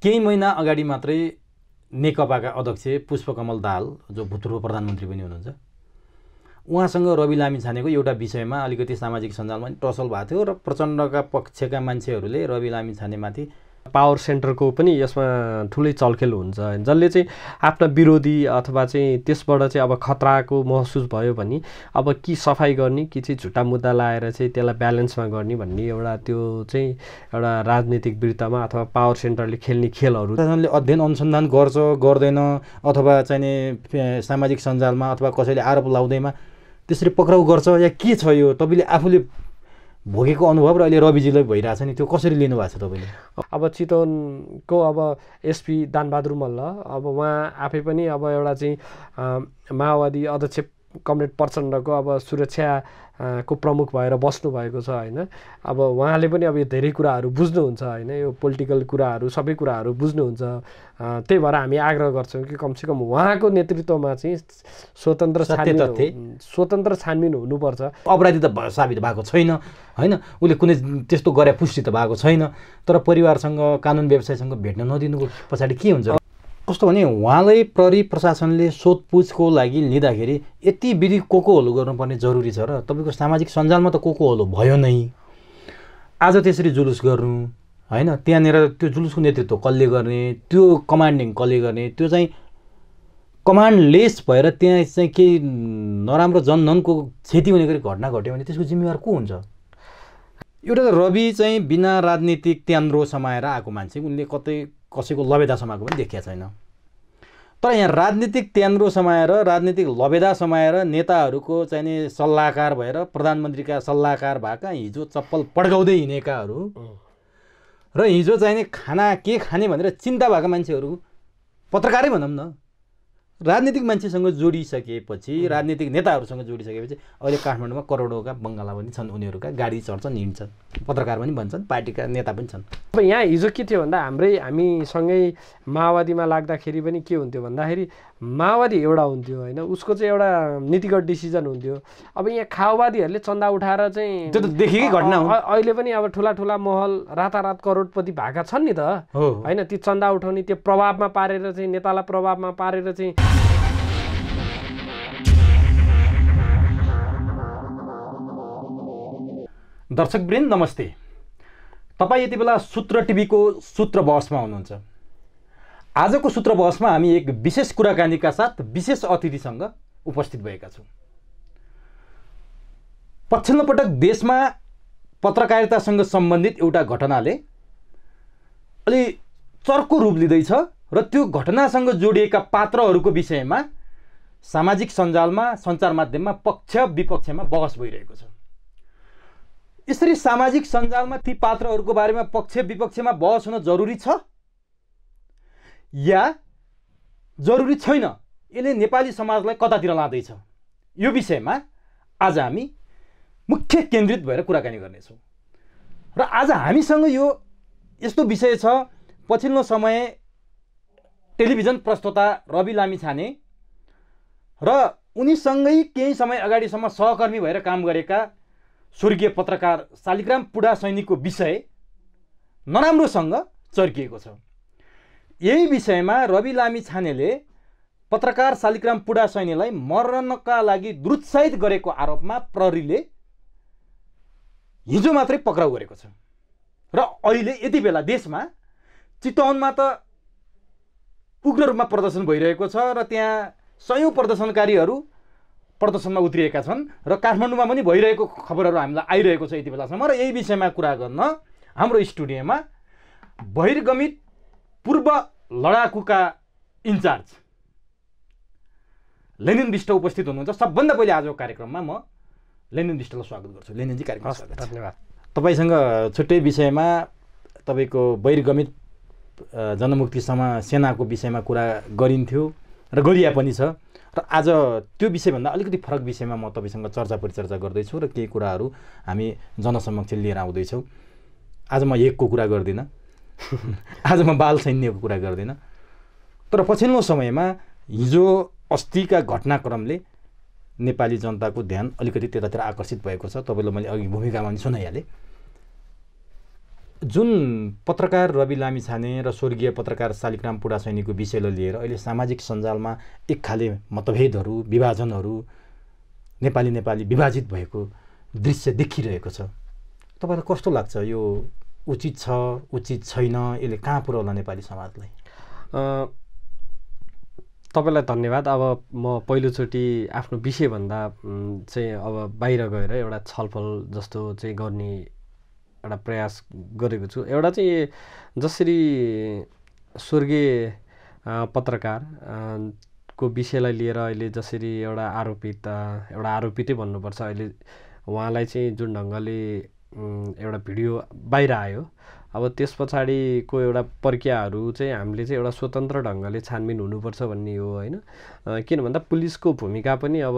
केही महिना अगाडि मात्रै नेकपाका अध्यक्ष पुष्पकमल दाहाल जो भूतपूर्व प्रधानमन्त्री पनि हुनुहुन्छ, उहाँसँग रवि लामिछानेको एउटा विषयमा अलिकति सामाजिक सञ्जालमा टसल भएको थियो र प्रचण्डका पक्षका मान्छेहरूले रवि लामिछानेमाथि पावर सेन्टरको पनि यसमा ठुलै चलखेल हुन्छ, जसले चाहिँ आफ्ना विरोधी अथवा चाहिँ त्यसबाट चाहिँ अब खतराको महसुस भयो भने अब कि सफाइ गर्ने कि चाहिँ झुटा मुद्दा लाएर चाहिँ त्यसलाई ब्यालेन्समा गर्ने भन्ने एउटा त्यो चाहिँ एउटा राजनीतिक वृत्तमा अथवा पावर सेन्टरले खेल्ने खेलहरू प्रशासनले अध्ययन अनुसन्धान गर्छ गर्दैन अथवा चाहिँ सामाजिक सञ्जालमा अथवा कसैले आरोप लाउँदैमा त्यसरी पक्राउ गर्छ या के छ यो तपाईँले आफूले भोगेको अनुभव र अहिले रविजीलाई भइरहेछ नि त्यो कसरी लिनुभएको छ तपाईँले? अब चितवनको अब एसपी दानबहादुर मल्ल अब उहाँ आफै पनि अब एउटा चाहिँ माओवादी अध्यक्ष कमरेड प्रचण्डको अब सुरक्षा को प्रमुख भएर बस्नु भएको छ हैन। अब उहाँले पनि अब यो धेरै कुराहरू बुझ्नुहुन्छ हैन, यो पोलिटिकल कुराहरू सबै कुराहरू बुझ्नुहुन्छ। त्यही भएर हामी आग्रह गर्छौँ कि कमसेकम उहाँको नेतृत्वमा चाहिँ स्वतन्त्र छानबिन हुनुपर्छ। अपराधी त साबित भएको छैन हैन, उसले कुनै त्यस्तो गरे पुष्टि त भएको छैन, तर परिवारसँग कानुन व्यवसायसँग भेट्न नदिनुको पछाडि के हुन्छ? कस्तो भने उहाँलाई प्रहरी प्रशासनले सोधपुछको लागि लिँदाखेरि यति विधि कोकोहलो गर्नुपर्ने जरुरी छ र तपाईँको सामाजिक सञ्जालमा त कोकोहलो भयो नै। आज त्यसरी जुलुस गर्नु हैन, त्यहाँनिर त्यो जुलुसको नेतृत्व कसले गर्ने, त्यो कमान्डिङ कसले गर्ने, त्यो चाहिँ कमान्डलेस भएर त्यहाँ चाहिँ केही नराम्रो जनधनको क्षति हुने गरी घटना घट्यो भने त्यसको जिम्मेवार को हुन्छ? एउटा रवि चाहिँ बिना राजनीतिक त्यान्द्रो समाएर आएको मान्छे, उनले कतै कसैको लबेदा समाएको पनि देखिया छैन। तर यहाँ राजनीतिक त्यान्द्रो समाएर राजनीतिक लबेदा समाएर नेताहरूको चाहिने सल्लाहकार भएर प्रधानमन्त्रीका सल्लाहकार भएका हिजो चप्पल पड्काउँदै हिँडेकाहरू र हिजो चाहिने खाना के खाने भनेर चिन्ता भएका मान्छेहरू पत्रकारै भनौँ न, राजनीतिक मान्छेसँग जोडिसकेपछि राजनीतिक नेताहरूसँग जोडिसकेपछि अहिले काठमाडौँमा करोडौँका बङ्गाला पनि छन्, उनीहरूका गाडी चढ्छन् हिँड्छन्, पत्रकार पनि भन्छन्, पार्टीका नेता पनि छन्। अब यहाँ हिजो के थियो भन्दा हामीसँगै माओवादीमा लाग्दाखेरि पनि के हुन्थ्यो भन्दाखेरि माओवादी एउटा हुन्थ्यो होइन, उसको चाहिँ एउटा नीतिगत डिसिजन हुन्थ्यो। अब यहाँ खाओवादीहरूले चन्दा उठाएर चाहिँ त्यो त देखेकै घटना हो। अहिले पनि अब ठुला ठुला महल रातारात करोडपति भएका छन् नि त होइन, ती चन्दा उठाउने त्यो प्रभावमा पारेर चाहिँ नेतालाई प्रभावमा पारेर चाहिँ दर्शकवृन्द नमस्ते, तपाईँ यति बेला सूत्र टिभीको सूत्र बहसमा हुनुहुन्छ। आजको सूत्र बहसमा हामी एक विशेष कुराकानीका साथ विशेष अतिथिसँग उपस्थित भएका छौँ। पछिल्लो पटक देशमा पत्रकारितासँग सम्बन्धित एउटा घटनाले अलि चर्को रूप लिँदैछ र त्यो घटनासँग जोडिएका पात्रहरूको विषयमा सामाजिक सञ्जालमा सञ्चार माध्यममा पक्ष विपक्षमा बहस भइरहेको छ। यसरी सामाजिक सञ्जालमा ती पात्रहरूको बारेमा पक्ष विपक्षमा बहस हुन जरुरी छ या जरुरी छैन, यसले नेपाली समाजलाई कतातिर लाँदैछ, यो विषयमा आज हामी मुख्य केन्द्रित भएर कुराकानी गर्नेछौँ। र आज हामीसँग यो यस्तो विषय छ, पछिल्लो समय टेलिभिजन प्रस्तोता रवि लामिछाने र उनीसँगै केही समय अगाडिसम्म सहकर्मी भएर काम गरेका स्वर्गीय पत्रकार शालिग्राम पुडा सैनिकको विषय नराम्रोसँग चर्किएको छ। यही विषयमा रवि लामिछानेले पत्रकार शालिग्राम पुडा सैनीलाई मर्नका लागि दुरुत्साहित गरेको आरोपमा प्रहरीले हिजो मात्रै पक्राउ गरेको छ। र अहिले यति बेला देशमा चितवनमा त उग्र रूपमा प्रदर्शन भइरहेको छ र त्यहाँ सयौं प्रदर्शनकारीहरू प्रदर्शनमा उत्रिएका छन् र काठमाडौँमा पनि भइरहेको खबरहरू हामीलाई आइरहेको छ यति बेलासम्म। र यही विषयमा कुरा गर्न हाम्रो स्टुडियोमा बहिर्गमित पूर्व लडाकुका इन्चार्ज लेनिन विष्ट उपस्थित हुनुहुन्छ। सबभन्दा पहिले आजको कार्यक्रममा म लेनिन विष्टलाई स्वागत गर्छु। लेनिनजी कार्यक्रममा स्वागत। धन्यवाद। तपाईसँग छुट्टै विषयमा तपाईँको बहिर्गमित जनमुक्ति सेनाको विषयमा कुरा गरिन्थ्यो र गरिया पनि छ, र आज त्यो विषयभन्दा अलिकति फरक विषयमा म तपाईँसँग चर्चा परिचर्चा गर्दैछु र केही कुराहरू हामी जनसमक्ष लिएर आउँदैछौँ। आज म एकको कुरा गर्दिनँ, आज म बाल सैन्यको कुरा गर्दिनँ, तर पछिल्लो समयमा हिजो अस्तिका घटनाक्रमले नेपाली जनताको ध्यान अलिकति त्यतातिर आकर्षित भएको छ। तपाईँलाई मैले अघि भूमिकामा पनि सुनाइहालेँ। जुन पत्रकार रवि लामिछाने र स्वर्गीय पत्रकार शालिग्राम पुडासैनीको विषयलाई लिएर अहिले सामाजिक सञ्जालमा एक खाले मतभेदहरू विभाजनहरू नेपाली विभाजित भएको दृश्य देखिरहेको छ। तपाईँलाई कस्तो लाग्छ यो उचित छ उचित छैन यसले कहाँ पुर्याउला नेपाली समाजलाई? तपाईँलाई धन्यवाद। अब म पहिलोचोटि आफ्नो विषयभन्दा चाहिँ अब बाहिर गएर एउटा छलफल जस्तो चाहिँ गर्ने एउटा प्रयास गरेको छु। एउटा चाहिँ जसरी स्वर्गीय पत्रकार को विषयलाई लिएर अहिले जसरी एउटा आरोपितै भन्नुपर्छ, अहिले उहाँलाई चाहिँ जुन ढङ्गले एउटा भिडियो बाहिर आयो, अब त्यस पछाडिको एउटा प्रक्रियाहरू चाहिँ हामीले चाहिँ एउटा स्वतन्त्र ढङ्गले छानबिन हुनुपर्छ भन्ने हो होइन। किन भन्दा पुलिसको भूमिका पनि अब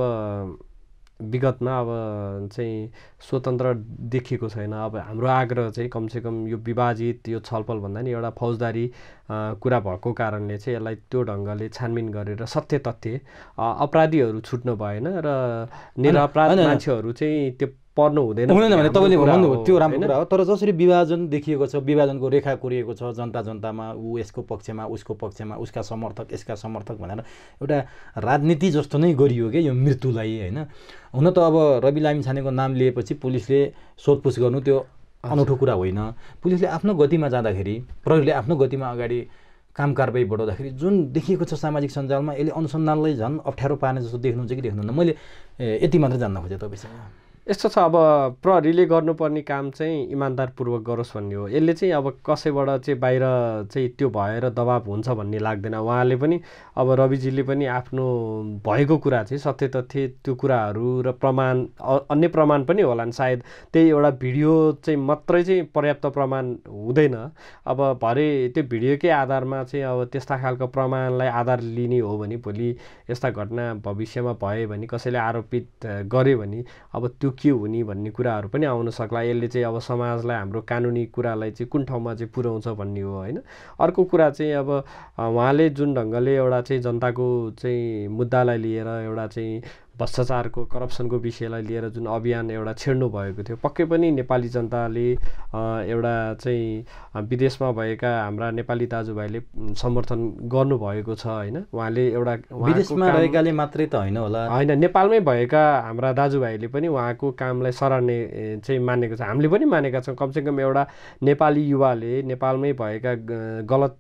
विगतमा अब चाहिँ स्वतन्त्र देखिएको छैन। अब हाम्रो आग्रह चाहिँ कमसेकम यो विभाजित यो छलफल भन्दा नि एउटा फौजदारी कुरा भएको कारणले चाहिँ यसलाई त्यो ढङ्गले छानबिन गरेर सत्य तथ्य अपराधीहरू छुट्नु भएन र निरपराध मान्छेहरू चाहिँ त्यो पर्नु हुँदैन भने तपाईँले भन्नुभयो त्यो राम्रो कुरा हो। तर जसरी विभाजन देखिएको छ, विभाजनको रेखा कोरिएको छ, जनतामा ऊ यसको पक्षमा उसको पक्षमा, उसका समर्थक यसका समर्थक भनेर एउटा राजनीति जस्तो नै गरियो क्या यो मृत्युलाई होइन। हुन त अब रवि लामिछानेको नाम लिएपछि पुलिसले सोधपुछ गर्नु त्यो अनौठो कुरा होइन। पुलिसले आफ्नो गतिमा जाँदाखेरि, प्रहरीले आफ्नो गतिमा अगाडि काम कारबाही बढाउँदाखेरि जुन देखिएको छ सामाजिक सञ्जालमा, यसले अनुसन्धानलाई झन् अप्ठ्यारो पार्ने जस्तो देख्नुहुन्छ कि देख्नुहुन्न? मैले यति मात्र जान्न खोजेँ तपाईँसँग। यस्तो छ, अब प्रहरीले गर्नुपर्ने काम चाहिँ इमान्दारपूर्वक गरोस् भन्ने हो। यसले चाहिँ अब कसैबाट चाहिँ बाहिर चाहिँ त्यो भएर दबाब हुन्छ भन्ने लाग्दैन। उहाँले पनि अब रविजीले पनि आफ्नो भएको कुरा चाहिँ सत्य तथ्य त्यो कुराहरू र प्रमाण अन्य प्रमाण पनि होलान् सायद, त्यही एउटा भिडियो चाहिँ मात्रै चाहिँ पर्याप्त प्रमाण हुँदैन। अब भरे त्यो भिडियोकै आधारमा चाहिँ अब त्यस्ता खालको प्रमाणलाई आधार लिने हो भने भोलि यस्ता घटना भविष्यमा भयो भने कसैले आरोपित गर्यो भने अब त्यो के हुने भन्ने कुराहरू पनि आउन सक्ला। यसले चाहिँ अब समाजलाई हाम्रो कानुनी कुरालाई चाहिँ कुन ठाउँमा चाहिँ पुर्याउँछ भन्ने हो होइन। अर्को कुरा चाहिँ अब उहाँले जुन ढङ्गले एउटा चाहिँ जनताको चाहिँ मुद्दालाई लिएर एउटा चाहिँ भ्रष्टाचारको करप्सनको विषयलाई लिएर जुन अभियान एउटा छेड्नु भएको थियो, पक्कै पनि नेपाली जनताले एउटा चाहिँ विदेशमा भएका हाम्रा नेपाली दाजुभाइले समर्थन गर्नुभएको छ होइन। उहाँले एउटा विदेशमा रहेकाले मात्रै त होइन होला, होइन, नेपालमै भएका हाम्रा दाजुभाइले पनि उहाँको कामलाई सराहने चाहिँ मानेको छ, हामीले पनि मानेका छौँ। कमसेकम एउटा नेपाली युवाले नेपालमै भएका गलत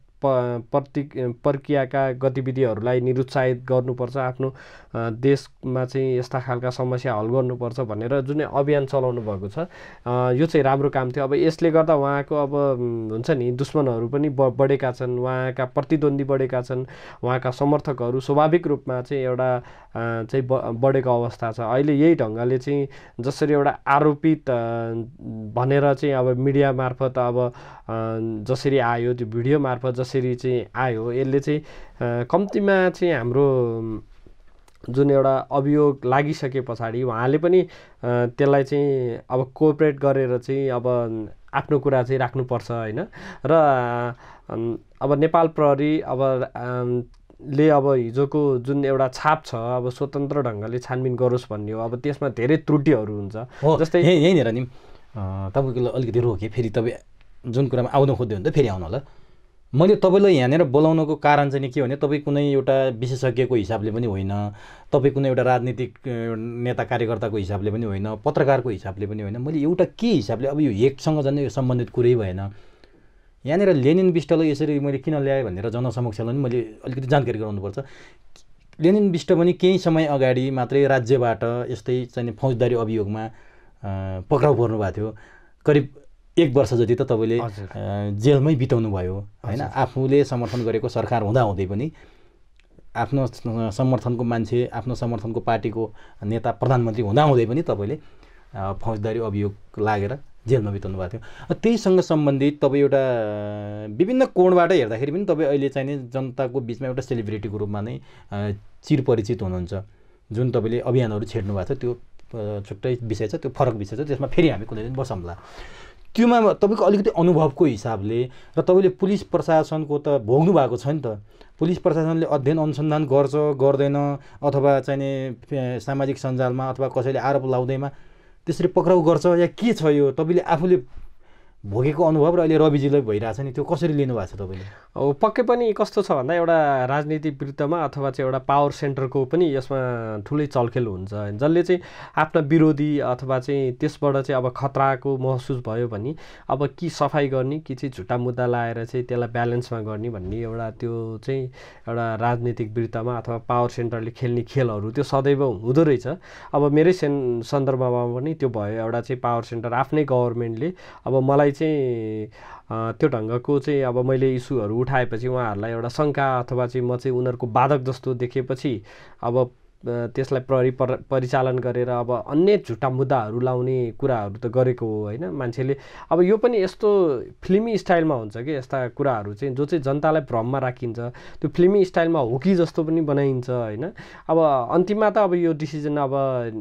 प्रक्रियाका गतिविधिहरूलाई निरुत्साहित गर्नुपर्छ, आफ्नो देशमा चाहिँ यस्ता खालका समस्या हल गर्नुपर्छ भनेर जुन अभियान चलाउनु भएको छ, यो चाहिँ राम्रो काम थियो। अब यसले गर्दा उहाँको अब हुन्छ नि दुश्मनहरू पनि बढेका छन्, उहाँका प्रतिद्वन्दी बढेका छन्, उहाँका समर्थकहरू स्वाभाविक रूपमा चाहिँ एउटा चाहिँ बढेको अवस्था छ। अहिले यही ढङ्गले चाहिँ जसरी एउटा आरोपित भनेर चाहिँ अब मिडिया मार्फत अब जसरी आयो, त्यो भिडियो मार्फत जसरी चाहिँ आयो, यसले चाहिँ कम्तीमा चाहिँ हाम्रो जुन एउटा अभियोग लागिसके पछाडि उहाँले पनि त्यसलाई चाहिँ अब कोअपरेट गरेर चाहिँ अब आफ्नो कुरा चाहिँ राख्नुपर्छ होइन। र अब नेपाल प्रहरी अब ले अब हिजोको जुन एउटा छाप छ अब स्वतन्त्र ढङ्गले छानबिन गरोस् भन्ने हो। अब त्यसमा धेरै त्रुटिहरू हुन्छ, जस्तै यहीँनिर नि तपाईँको अलिकति रोकेँ, फेरि तपाईँ जुन कुरामा आउनु खोज्दै हुन्छ फेरि आउनु होला। मैले तपाईँलाई यहाँनिर बोलाउनको कारण चाहिँ के भने तपाईँ कुनै एउटा विशेषज्ञको हिसाबले पनि होइन, तपाईँ कुनै एउटा राजनीतिक नेता कार्यकर्ताको हिसाबले पनि होइन, पत्रकारको हिसाबले पनि होइन, मैले एउटा के हिसाबले अब यो हेकसँग झन् यो सम्बन्धित कुरै भएन। यहाँनिर लेनिन बिष्टलाई यसरी मैले किन ल्याएँ भनेर जनसमक्षलाई पनि मैले अलिकति जानकारी गराउनुपर्छ। लेनिन बिष्ट पनि केही समय अगाडि मात्रै राज्यबाट यस्तै चाहिँ फौजदारी अभियोगमा पक्राउ पर्नु भएको थियो। करिब 1 वर्ष जति त तपाईँले जेलमै बिताउनु भयो होइन। आफूले समर्थन गरेको सरकार हुँदाहुँदै पनि आफ्नो समर्थनको मान्छे, आफ्नो समर्थनको पार्टीको नेता प्रधानमन्त्री हुँदाहुँदै पनि तपाईँले फौजदारी अभियोग लागेर जेलमा बिताउनु भएको थियो। त्यहीसँग सम्बन्धित तपाईँ एउटा विभिन्न कोणबाट हेर्दाखेरि पनि तपाईँ अहिले चाहिँ जनताको बिचमा एउटा सेलिब्रिटीको रूपमा नै चिरपरिचित हुनुहुन्छ। जुन तपाईँले अभियानहरू छेड्नु भएको छ त्यो छुट्टै विषय छ, त्यो फरक विषय छ, त्यसमा फेरि हामी कुनै दिन बसौँला। त्योमा तपाईँको अलिकति अनुभवको हिसाबले र तपाईँले पुलिस प्रशासनको त भोग्नु भएको छ नि त, पुलिस प्रशासनले अध्ययन अनुसन्धान गर्छ गर्दैन अथवा चाहिँ सामाजिक सञ्जालमा अथवा कसैले आरोप लाउँदैमा त्यसरी पक्राउ गर्छ या के छ यो? तपाईँले आफूले भोगेको अनुभव र अहिले रविजीलाई भइरहेछ नि त्यो कसरी लिनु भएको छ तपाईँले? अब पक्कै पनि कस्तो छ भन्दा एउटा राजनीतिक विरुद्धमा अथवा चाहिँ एउटा पावर सेन्टरको पनि यसमा ठुलै चलखेल हुन्छ, जसले चाहिँ आफ्ना विरोधी अथवा चाहिँ त्यसबाट चाहिँ अब खतराको महसुस भयो भने अब कि सफाइ गर्ने कि चाहिँ झुटा मुद्दा लाएर चाहिँ त्यसलाई ब्यालेन्समा गर्ने भन्ने एउटा त्यो चाहिँ एउटा राजनीतिक विरुद्धमा अथवा पावर सेन्टरले खेल्ने खेलहरू त्यो सदैव हुँदो रहेछ। अब मेरै सन्दर्भमा पनि त्यो भयो, एउटा चाहिँ पावर सेन्टर आफ्नै गभर्मेन्टले अब मलाई चाहिँ त्यो ढङ्गको चाहिँ अब मैले इस्युहरू उठाएपछि उहाँहरूलाई एउटा शङ्का अथवा चाहिँ म चाहिँ उनीहरूको बाधक जस्तो देखेपछि अब त्यसलाई परिचालन गरेर अब अन्य झुटा मुद्दाहरू लाउने कुराहरू त गरेको हो होइन मान्छेले। अब यो पनि यस्तो फिल्मी स्टाइलमा हुन्छ कि यस्ता कुराहरू चाहिँ जो चाहिँ जनतालाई भ्रममा राखिन्छ, त्यो फिल्मी स्टाइलमा हो कि जस्तो पनि बनाइन्छ होइन। अब अन्तिममा त अब यो डिसिजन अब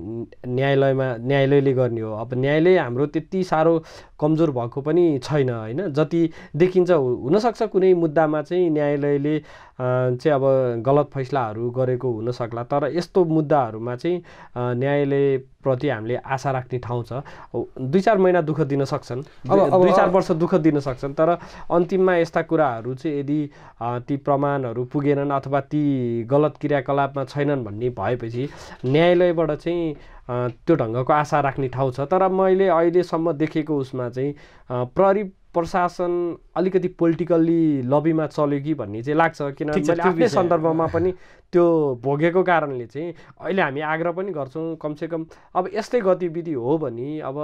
न्यायालयले गर्ने हो। अब न्यायालय हाम्रो त्यति साह्रो कमजोर भएको पनि छैन होइन, जति देखिन्छ हुनसक्छ कुनै मुद्दामा चाहिँ न्यायालयले चाहिँ अब गलत फैसलाहरू गरेको हुनसक्ला, तर यस्तो मुद्दाहरूमा चाहिँ न्यायालयप्रति हामीले आशा राख्ने ठाउँ छ। 2-4 महिना दुःख दिन सक्छन्, अब 2-4 वर्ष दुःख दिन सक्छन्, तर अन्तिममा यस्ता कुराहरू चाहिँ यदि ती प्रमाणहरू पुगेनन् अथवा ती गलत क्रियाकलापमा छैनन् भन्ने भएपछि न्यायालयबाट चाहिँ त्यो ढङ्गको आशा राख्ने ठाउँ छ। तर मैले अहिलेसम्म देखेको उसमा चाहिँ प्रहरी प्रशासन अलिकति पोलिटिकल्ली लबीमा चल्यो कि भन्ने चाहिँ लाग्छ, किनभने मैले आफ्नै सन्दर्भमा पनि त्यो भोगेको कारणले चाहिँ अहिले हामी आग्रह पनि गर्छौँ कमसेकम अब यस्तै गतिविधि हो भने अब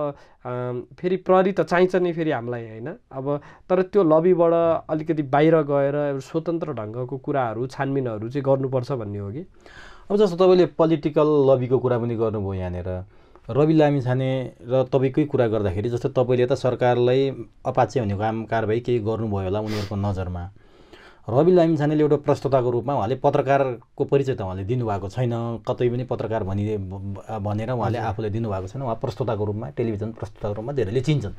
फेरि प्रहरी त चाहिन्छ नि फेरि हामीलाई होइन, अब तर त्यो लबीबाट अलिकति बाहिर गएर स्वतन्त्र ढङ्गको कुराहरू छानबिनहरू चाहिँ गर्नुपर्छ भन्ने हो कि। अब जस्तो तपाईँले पोलिटिकल लबीको कुरा पनि गर्नुभयो यहाँनिर, रवि लामिछाने र तपाईँकै कुरा गर्दाखेरि जस्तो तपाईँले त सरकारलाई अपाचे हुने काम कारबाही केही गर्नुभयो होला उनीहरूको नजरमा, रवि लामिछानेले एउटा प्रस्तोताको रूपमा उहाँले पत्रकारको परिचय त उहाँले दिनुभएको छैन, कतै पनि पत्रकार भनेर उहाँले आफूले दिनुभएको छैन, उहाँ प्रस्तोताको रूपमा टेलिभिजन प्रस्तोताको रूपमा धेरैले चिन्छन्।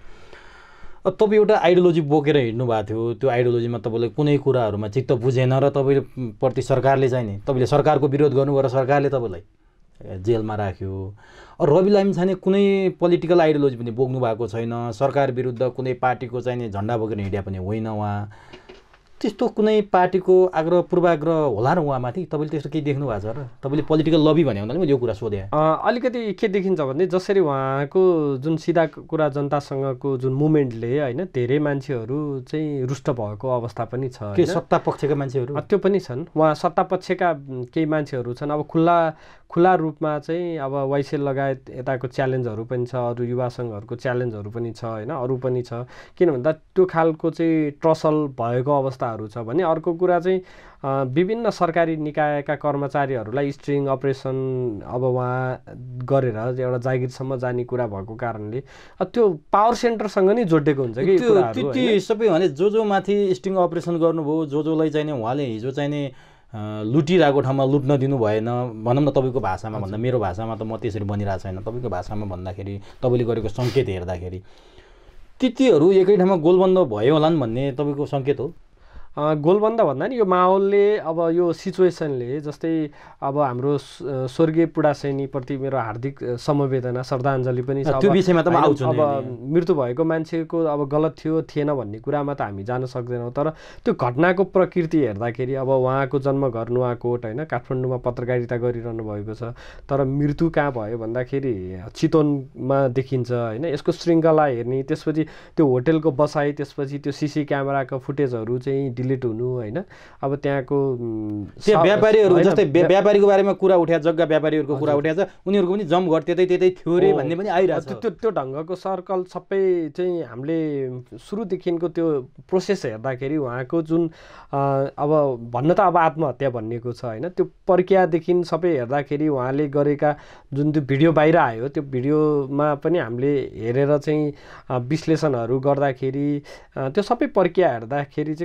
तपाईँ एउटा आइडियोलोजी बोकेर हिँड्नु भएको थियो, त्यो आइडियोलोजीमा तपाईँले कुनै कुराहरूमा चित्त बुझेन र तपाईँ प्रति सरकारले चाहिँ नि तपाईँले सरकारको विरोध गर्नुभयो र सरकारले तपाईँलाई जेलमा राख्यो। रवि लामिछाने कुनै पोलिटिकल आइडियोलोजी पनि बोक्नु भएको छैन, सरकार विरुद्ध कुनै पार्टीको चाहिँ नि झन्डा बोकेर हिँड्या पनि होइन उहाँ, त्यस्तो कुनै पार्टीको आग्रह पूर्वाग्रह होला र उहाँमाथि तपाईँले त्यस्तो केही देख्नु भएको छ र? तपाईँले पोलिटिकल लबी भन्यो भने मैले यो कुरा सोधेँ। अलिकति के देखिन्छ भने जसरी उहाँको जुन सिधा कुरा जनतासँगको जुन मुभमेन्टले होइन धेरै मान्छेहरू चाहिँ रुष्ट भएको अवस्था पनि छ। के सत्ता पक्षका मान्छेहरू त्यो पनि छन्, उहाँ सत्ता पक्षका केही मान्छेहरू छन्। अब खुला रूपमा चाहिँ अब वाइसेल लगायत यताको च्यालेन्जहरू पनि छ, अरू युवा सङ्घहरूको च्यालेन्जहरू पनि छ होइन, अरू पनि छ। किन भन्दा त्यो खालको चाहिँ ट्रसल भएको अवस्थाहरू छ भने अर्को कुरा चाहिँ विभिन्न सरकारी निकायका कर्मचारीहरूलाई स्ट्रिङ अपरेसन अब उहाँ गरेर एउटा जागिरसम्म जाने कुरा भएको कारणले त्यो पावर सेन्टरसँग नै जोडिएको हुन्छ कि त्यो सबै भने जो माथि स्ट्रिङ अपरेसन गर्नुभयो, जोलाई चाहिँ उहाँले हिजो चाहिँ नि लुटिरहेको ठाउँमा लुट्न दिनु भएन भनौँ न, तपाईँको भाषामा भन्दा, मेरो भाषामा त म त्यसरी भनिरहेको छैन, तपाईँको भाषामा भन्दाखेरि तपाईँले गरेको सङ्केत हेर्दाखेरि तीहरू एकै ठाउँमा गोलबन्द भयो होलान् भन्ने तपाईँको सङ्केत हो? गोलबन्द भन्दा नि यो माहौलले अब यो सिचुएसनले जस्तै अब हाम्रो स्वर्गीय पुडासैनीप्रति मेरो हार्दिक समवेदना श्रद्धाञ्जली पनि छ। त्यो विषयमा त म आउँछु। अब मृत्यु भएको मान्छेको अब गलत थियो थिएन भन्ने कुरामा त हामी जान सक्दैनौँ, तर त्यो घटनाको प्रकृति हेर्दाखेरि अब उहाँको जन्मघर नुवाकोट होइन काठमाडौँमा पत्रकारिता गरिरहनु भएको छ, तर मृत्यु कहाँ भयो भन्दाखेरि चितवनमा देखिन्छ होइन। यसको श्रृङ्खला हेर्ने, त्यसपछि त्यो होटेलको बसाइ, त्यसपछि त्यो सिसी क्यामेराको फुटेजहरू चाहिँ डिलिट हुनु होइन। अब त्यहाँको व्यापारीहरू जस्तै व्यापारीको बारेमा कुरा उठ्या, जग्गा व्यापारीहरूको कुरा उठ्या छ, उनीहरूको पनि जमघट त्यतै थियो रे भन्ने पनि आइरहेको छ। त्यो ढङ्गको सर्कल सबै चाहिँ हामीले सुरुदेखिको त्यो प्रोसेस हेर्दाखेरि उहाँको जुन अब भन्न त अब आत्महत्या भनिएको छ होइन, त्यो प्रक्रियादेखि सबै हेर्दाखेरि उहाँले गरेका जुन त्यो भिडियो बाहिर आयो, त्यो भिडियोमा पनि हामीले हेरेर चाहिँ विश्लेषणहरू गर्दाखेरि त्यो सबै प्रक्रिया हेर्दाखेरि चाहिँ कमसेकम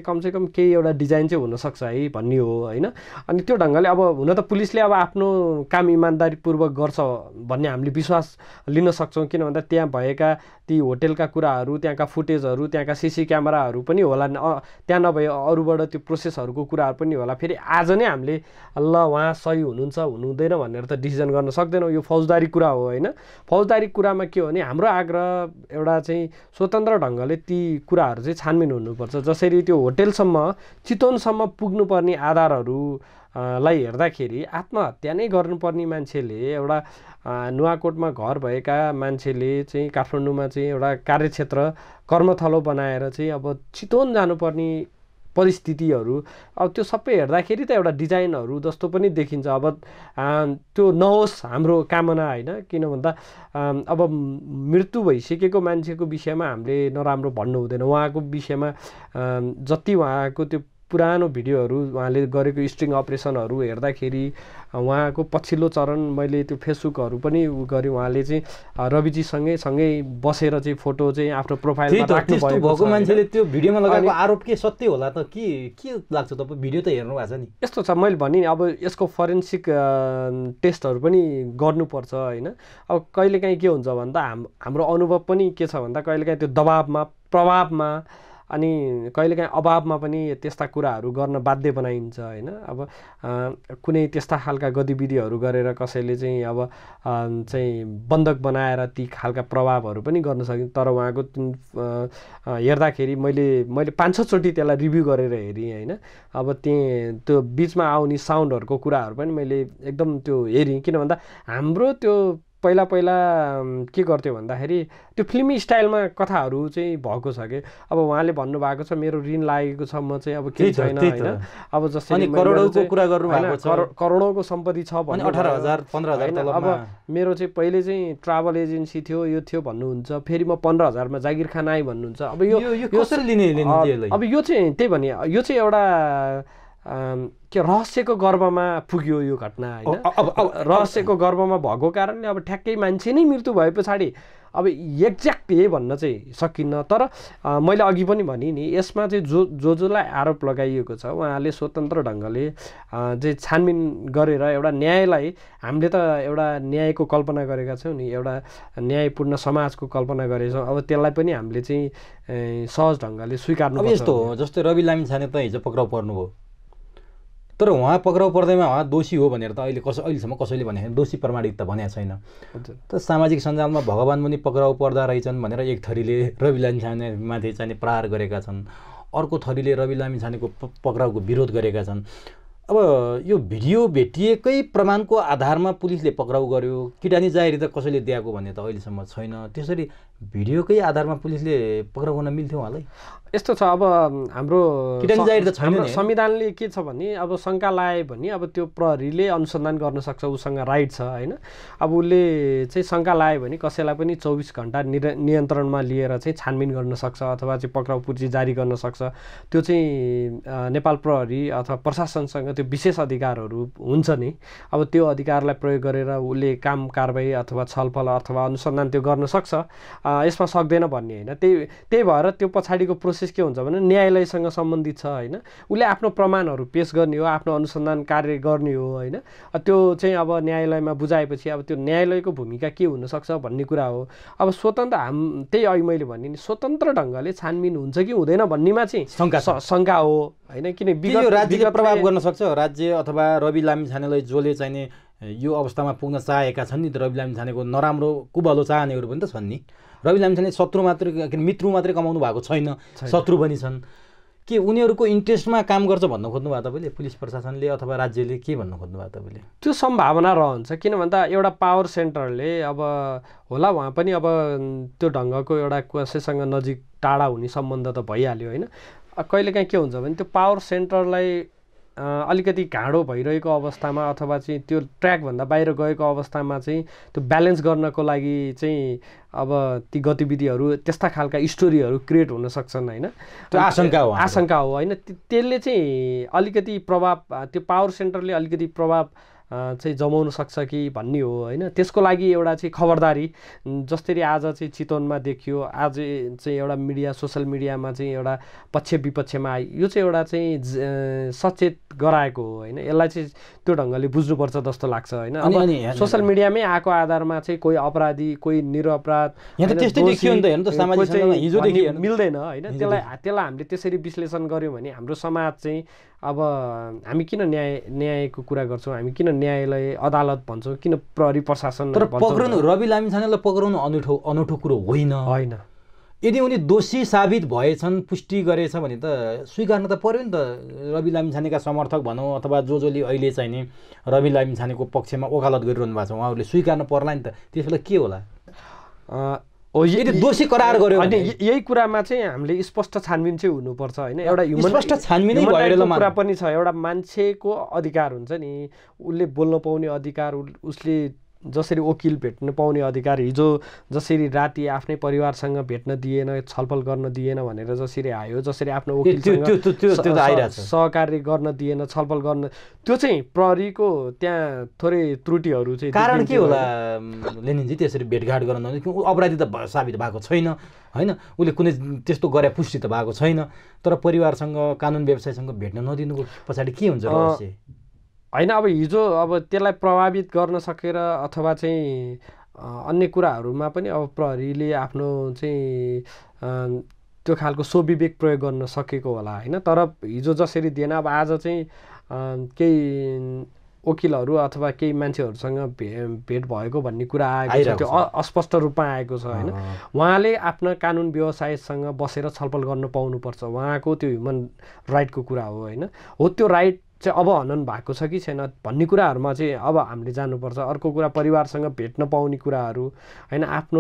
केही एउटा डिजाइन चाहिँ हुनसक्छ है भन्ने हो होइन। अनि त्यो ढङ्गले अब हुन त पुलिसले अब आफ्नो काम इमान्दारीपूर्वक गर्छ भन्ने हामीले विश्वास लिन सक्छौँ, किन भन्दा त्यहाँ भएका ती होटेलका कुराहरू, त्यहाँका फुटेजहरू, त्यहाँका सिसी क्यामेराहरू पनि होला, त्यहाँ नभए अरूबाट त्यो प्रोसेसहरूको कुराहरू पनि होला। फेरि आज नै हामीले ल उहाँ सही हुनुहुन्छ हुनुहुँदैन भनेर त डिसिजन गर्न सक्दैनौँ, यो फौजदारी कुरा हो होइन। फौजदारी कुरामा के हो भने हाम्रो आग्रह एउटा चाहिँ स्वतन्त्र ढङ्गले ती कुराहरू चाहिँ छानबिन हुनुपर्छ। जसरी त्यो होटेलसम्म चितवनसम्म पुग्नुपर्ने आधारहरू लाई हेर्दाखेरि आत्महत्या नै गर्नुपर्ने मान्छेले, एउटा नुवाकोटमा घर भएका मान्छेले चाहिँ काठमाडौँमा चाहिँ एउटा कार्यक्षेत्र कर्मथलो बनाएर चाहिँ अब चितवन जानुपर्ने परिस्थितिहरू, अब त्यो सबै हेर्दाखेरि त एउटा डिजाइनहरू जस्तो पनि देखिन्छ। अब त्यो नहोस् हाम्रो कामना होइन, किन भन्दा अब मृत्यु भइसकेको मान्छेको विषयमा हामीले नराम्रो भन्नु हुँदैन। उहाँको विषयमा जति उहाँको त्यो पुरानो भिडियोहरू उहाँले गरेको स्ट्रिङ अपरेसनहरू हेर्दाखेरि उहाँको पछिल्लो चरण मैले त्यो फेसबुकहरू पनि गरेँ, उहाँले चाहिँ रविजीसँगै बसेर चाहिँ फोटो चाहिँ आफ्नो प्रोफाइलमा राख्नु भएको मान्छेले त्यो भिडियोमा लगाएको आरोप के सत्य होला त के लाग्छ तपाईँ? भिडियो त हेर्नु भएको छ नि। यस्तो छ, मैले भने नि अब यसको फरेन्सिक टेस्टहरू पनि गर्नुपर्छ होइन। अब कहिलेकाहीँ के हुन्छ भन्दा हाम्रो अनुभव पनि के छ भन्दा कहिलेकाहीँ त्यो दबाबमा, प्रभावमा अनि कहिलेकाहीँ अभावमा पनि त्यस्ता कुराहरू गर्न बाध्य बनाइन्छ होइन। अब कुनै त्यस्ता खालका गतिविधिहरू गरेर कसैले चाहिँ अब चाहिँ बन्धक बनाएर ती खालका प्रभावहरू पनि गर्न सकिन्छ। तर उहाँको हेर्दाखेरि मैले 5-6 चोटि त्यसलाई रिभ्यू गरेर हेरेँ होइन। अब त्यो बिचमा आउने साउन्डहरूको कुराहरू पनि मैले एकदम त्यो हेरेँ, किन भन्दा हाम्रो त्यो पहिला के गर्थ्यो भन्दाखेरि त्यो फिल्मी स्टाइलमा कथाहरू चाहिँ भएको छ कि। अब उहाँले भन्नुभएको छ मेरो ऋण लागेको छ, म चाहिँ अब केही छैन होइन। अब जस्तै करोडौँको कुरा गर्नु भएको छ, करोडौँको सम्पत्ति छ भने 18,000 15,000 अब मेरो चाहिँ पहिले चाहिँ ट्राभल एजेन्सी थियो, यो थियो भन्नुहुन्छ, फेरि म 15,000मा जागिर खान आएँ भन्नुहुन्छ। अब यो कसरी लिने? अब यो चाहिँ त्यही भने यो चाहिँ एउटा के रहस्यको गर्भमा पुग्यो यो घटना होइन। अब रहस्यको गर्भमा भएको कारणले अब ठ्याक्कै मान्छे नै मृत्यु भए पछाडि अब एक्ज्याक्ट यही भन्न चाहिँ सकिन्न। तर मैले अघि पनि भने नि यसमा चाहिँ जसलाई आरोप लगाइएको छ उहाँले स्वतन्त्र ढङ्गले चाहिँ छानबिन गरेर एउटा न्यायलाई, हामीले त एउटा न्यायको कल्पना गरेका छौँ नि, एउटा न्यायपूर्ण समाजको कल्पना गरेका छौँ। अब त्यसलाई पनि हामीले चाहिँ सहज ढङ्गले स्वीकार्नु। अब यस्तो हो जस्तै रवि लामिछाने त हिजो पक्राउ पर्नुभयो, तर उहाँ पक्राउ पर्दैमा उहाँ दोषी हो भनेर त अहिलेसम्म कसैले भने दोषी प्रमाणित त भनेको छैन। त सामाजिक सञ्जालमा भगवान् मुनि पक्राउ पर्दा रहेछन् भनेर एक थरीले रवि लामिछानेमाथि चाहिँ प्रहार गरेका छन्, अर्को थरीले रवि लामिछानेको पक्राउको विरोध गरेका छन्। अब यो भिडियो भेटिएकै प्रमाणको आधारमा पुलिसले पक्राउ गर्यो, किटानी जाहेरी त कसैले दिएको भन्ने त अहिलेसम्म छैन। त्यसरी भिडियोकै आधारमा पुलिसले पक्राउ गर्न मिल्थ्यो उहाँलाई? यस्तो छ, अब हाम्रो संविधानले के छ भने अब शङ्का लाए भने अब त्यो प्रहरीले अनुसन्धान गर्न सक्छ, उसँग राइट छ होइन। अब उसले चाहिँ शङ्का लायो भने कसैलाई पनि 24 घण्टा नियन्त्रणमा लिएर चाहिँ छानबिन गर्न सक्छ अथवा चाहिँ पक्राउ पूर्जी जारी गर्न सक्छ। त्यो चाहिँ नेपाल प्रहरी अथवा प्रशासनसँग त्यो विशेष अधिकारहरू हुन्छ नि। अब त्यो अधिकारलाई प्रयोग गरेर उसले काम कारबाही अथवा छलफल अथवा अनुसन्धान त्यो गर्न सक्छ, यसमा सक्दैन भन्ने होइन। त्यही भएर त्यो पछाडिको प्रोसेस के हुन्छ भने न्यायालयसँग सम्बन्धित छ होइन। उसले आफ्नो प्रमाणहरू पेश गर्ने हो, आफ्नो अनुसन्धान कार्य गर्ने हो होइन। त्यो चाहिँ अब न्यायालयमा बुझाएपछि अब त्यो न्यायालयको भूमिका के हुनसक्छ भन्ने कुरा हो। अब स्वतन्त्र त्यही अघि मैले भने नि स्वतन्त्र ढङ्गले छानबिन हुन्छ कि हुँदैन भन्नेमा चाहिँ शङ्का हो होइन। किन राज्यले प्रभाव गर्न सक्छ, राज्य अथवा रवि लामिछानेलाई जसले चाहिने यो अवस्थामा पुग्न चाहेका छन् नि त, रवि लामिछानेको नराम्रो कुभलो चाहनेहरू पनि त छन् नि। रवि लामिछाने शत्रु मात्रै मित्रु मात्रै कमाउनु भएको छैन, शत्रु पनि छन्। के उनीहरूको इन्ट्रेस्टमा काम गर्छ भन्न खोज्नु भएको तपाईँले? पुलिस प्रशासनले अथवा राज्यले के भन्न खोज्नु भएको तपाईँले? त्यो सम्भावना रहन्छ, किन भन्दा एउटा पावर सेन्टरले अब होला उहाँ पनि अब त्यो ढङ्गको एउटा कसैसँग नजिक टाढा हुने सम्बन्ध त भइहाल्यो होइन। कहिलेकाहीँ के हुन्छ भने त्यो पावर सेन्टरलाई अलिकति घाँडो भइरहेको अवस्थामा अथवा चाहिँ त्यो ट्र्याकभन्दा बाहिर गएको अवस्थामा चाहिँ त्यो ब्यालेन्स गर्नको लागि चाहिँ अब ती गतिविधिहरू त्यस्ता खालका स्टोरीहरू क्रिएट हुन सक्छन् होइन। त्यो आशंका हो होइन। त्यसले चाहिँ अलिकति प्रभाव, त्यो पावर सेन्टरले अलिकति प्रभाव चाहिँ जमाउन सक्छ कि भन्ने हो होइन। त्यसको लागि एउटा चाहिँ खबरदारी जसरी आज चाहिँ चितवनमा देखियो, आज चाहिँ एउटा मिडिया सोसल मिडियामा चाहिँ एउटा पक्ष विपक्षमा आयो, यो चाहिँ एउटा चाहिँ सचेत गराएको हो होइन। यसलाई चाहिँ त्यो ढङ्गले बुझ्नुपर्छ जस्तो लाग्छ होइन। अब सोसल मिडियामै आएको आधारमा चाहिँ कोही अपराधी कोही निरपराध मिल्दैन होइन। त्यसलाई हामीले त्यसरी विश्लेषण गऱ्यौँ भने हाम्रो समाज चाहिँ अब हामी किन न्यायको कुरा गर्छौँ, हामी किन न्यायालय अदालत भन्छौँ, किन प्रहरी प्रशासन पक्राउनु, रवि लामिछानेलाई पक्राउनु अनौठो कुरो होइन। यदि उनी दोषी साबित भएछन्, पुष्टि गरेछ भने त स्वीकार्न त पर्यो नि त। रवि लामिछानेका समर्थक भनौँ अथवा जसले अहिले चाहिँ नि रवि लामिछानेको पक्षमा वकालत गरिरहनु भएको छ उहाँहरूले स्वीकार्न पर्ला नि त। त्यसले के होला यदि दोषी करार गर्यो अनि यही कुरामा चाहिँ हामीले स्पष्ट छानबिन चाहिँ हुनुपर्छ होइन। एउटा स्पष्ट छानबिनै कुरा पनि छ। एउटा मान्छेको अधिकार हुन्छ नि, उसले बोल्न पाउने अधिकार, उसले जसरी वकिल भेट्न पाउने अधिकार, हिजो जसरी राति आफ्नै परिवारसँग भेट्न दिएन, छलफल गर्न दिएन भनेर जसरी आयो, जसरी आफ्नो वकिलसँग सहकार्य गर्न दिएन, छलफल गर्न, त्यो चाहिँ प्रहरीको त्यहाँ थोरै त्रुटिहरू चाहिँ कारण के होला लेनिनजी त्यसरी भेटघाट गर्न नदिने? अपराधी त साबित भएको छैन होइन, उसले कुनै त्यस्तो गरे पुष्टि त भएको छैन, तर परिवारसँग कानुन व्यवसायसँग भेट्न नदिनुको पछाडि के हुन्छ रहस्य होइन। अब हिजो अब त्यसलाई प्रभावित गर्न सकेर अथवा चाहिँ अन्य कुराहरूमा पनि अब प्रहरीले आफ्नो चाहिँ त्यो खालको स्वविवेक प्रयोग गर्न सकेको होला होइन। तर हिजो जसरी दिएन, अब आज चाहिँ केही वकिलहरू अथवा केही मान्छेहरूसँग भेट भएको भन्ने कुरा आएको छ, त्यो अस्पष्ट रूपमा आएको छ होइन। उहाँले आफ्ना कानुन व्यवसायसँग बसेर छलफल गर्न पाउनुपर्छ, उहाँको त्यो ह्युमन राइटको कुरा हो होइन। हो त्यो राइट चाहिँ अब हनन भएको छ कि छैन भन्ने कुराहरूमा चाहिँ अब हामीले जानुपर्छ। अर्को कुरा परिवारसँग भेट्न पाउने कुराहरू होइन, आफ्नो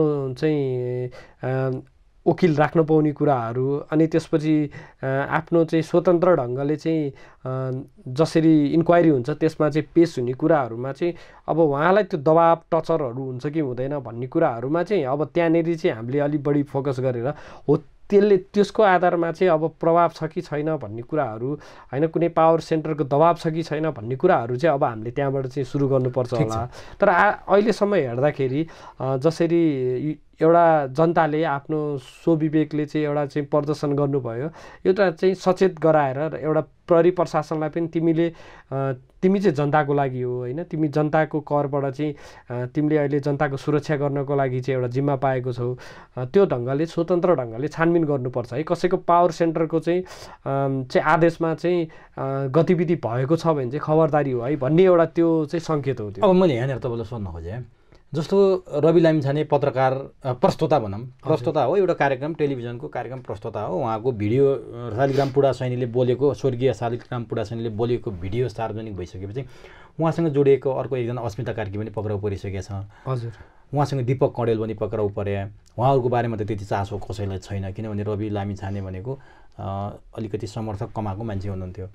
चाहिँ वकिल राख्न पाउने कुराहरू, अनि त्यसपछि आफ्नो चाहिँ स्वतन्त्र ढङ्गले चाहिँ जसरी इन्क्वायरी हुन्छ त्यसमा चाहिँ पेस हुने कुराहरूमा चाहिँ अब उहाँलाई त्यो दबाब टचरहरू हुन्छ कि हुँदैन भन्ने कुराहरूमा चाहिँ अब त्यहाँनिर चाहिँ हामीले अलिक बढी फोकस गरेर हो त्यसको आधारमा चाहिँ अब प्रभाव छ कि छैन भन्ने कुराहरू होइन, कुनै पावर सेन्टरको दबाब छ कि छैन भन्ने कुराहरू चाहिँ अब हामीले त्यहाँबाट चाहिँ सुरु गर्नुपर्छ होला। तर अहिलेसम्म हेर्दाखेरि जसरी एउटा जनताले आफ्नो स्वविवेकले चाहिँ एउटा चाहिँ प्रदर्शन गर्नुभयो, एउटा चाहिँ सचेत गराएर एउटा प्रहरी प्रशासनलाई पनि तिमी चाहिँ जनताको लागि हो होइन, तिमी जनताको करबाट चाहिँ तिमीले अहिले जनताको सुरक्षा गर्नको लागि चाहिँ एउटा जिम्मा पाएको छौ, त्यो ढङ्गले स्वतन्त्र ढङ्गले छानबिन गर्नुपर्छ है। कसैको पावर सेन्टरको चाहिँ आदेशमा चाहिँ गतिविधि भएको छ भने चाहिँ खबरदारी हो है भन्ने एउटा त्यो चाहिँ सङ्केत हो। त्यो अब मैले यहाँनिर तपाईँलाई सोध्न खोजेँ, जस्तो रवि लामिछाने पत्रकार प्रस्तोता भनौँ, प्रस्तोता हो, एउटा कार्यक्रम टेलिभिजनको कार्यक्रम प्रस्तोता हो, उहाँको भिडियो शालिग्राम पुडासैनीले बोलेको, स्वर्गीय शालिग्राम पुडासैनीले बोलेको भिडियो सार्वजनिक भइसकेपछि उहाँसँग जोडिएको अर्को एकजना अस्मिता कार्की पनि पक्राउ परिसकेका छ। हजुर, उहाँसँग दीपक कँडेल पनि पक्राउ परे। उहाँहरूको बारेमा त त्यति चासो कसैलाई छैन, किनभने रवि लामिछाने भनेको अलिकति समर्थक कमाएको मान्छे हुनुहुन्थ्यो।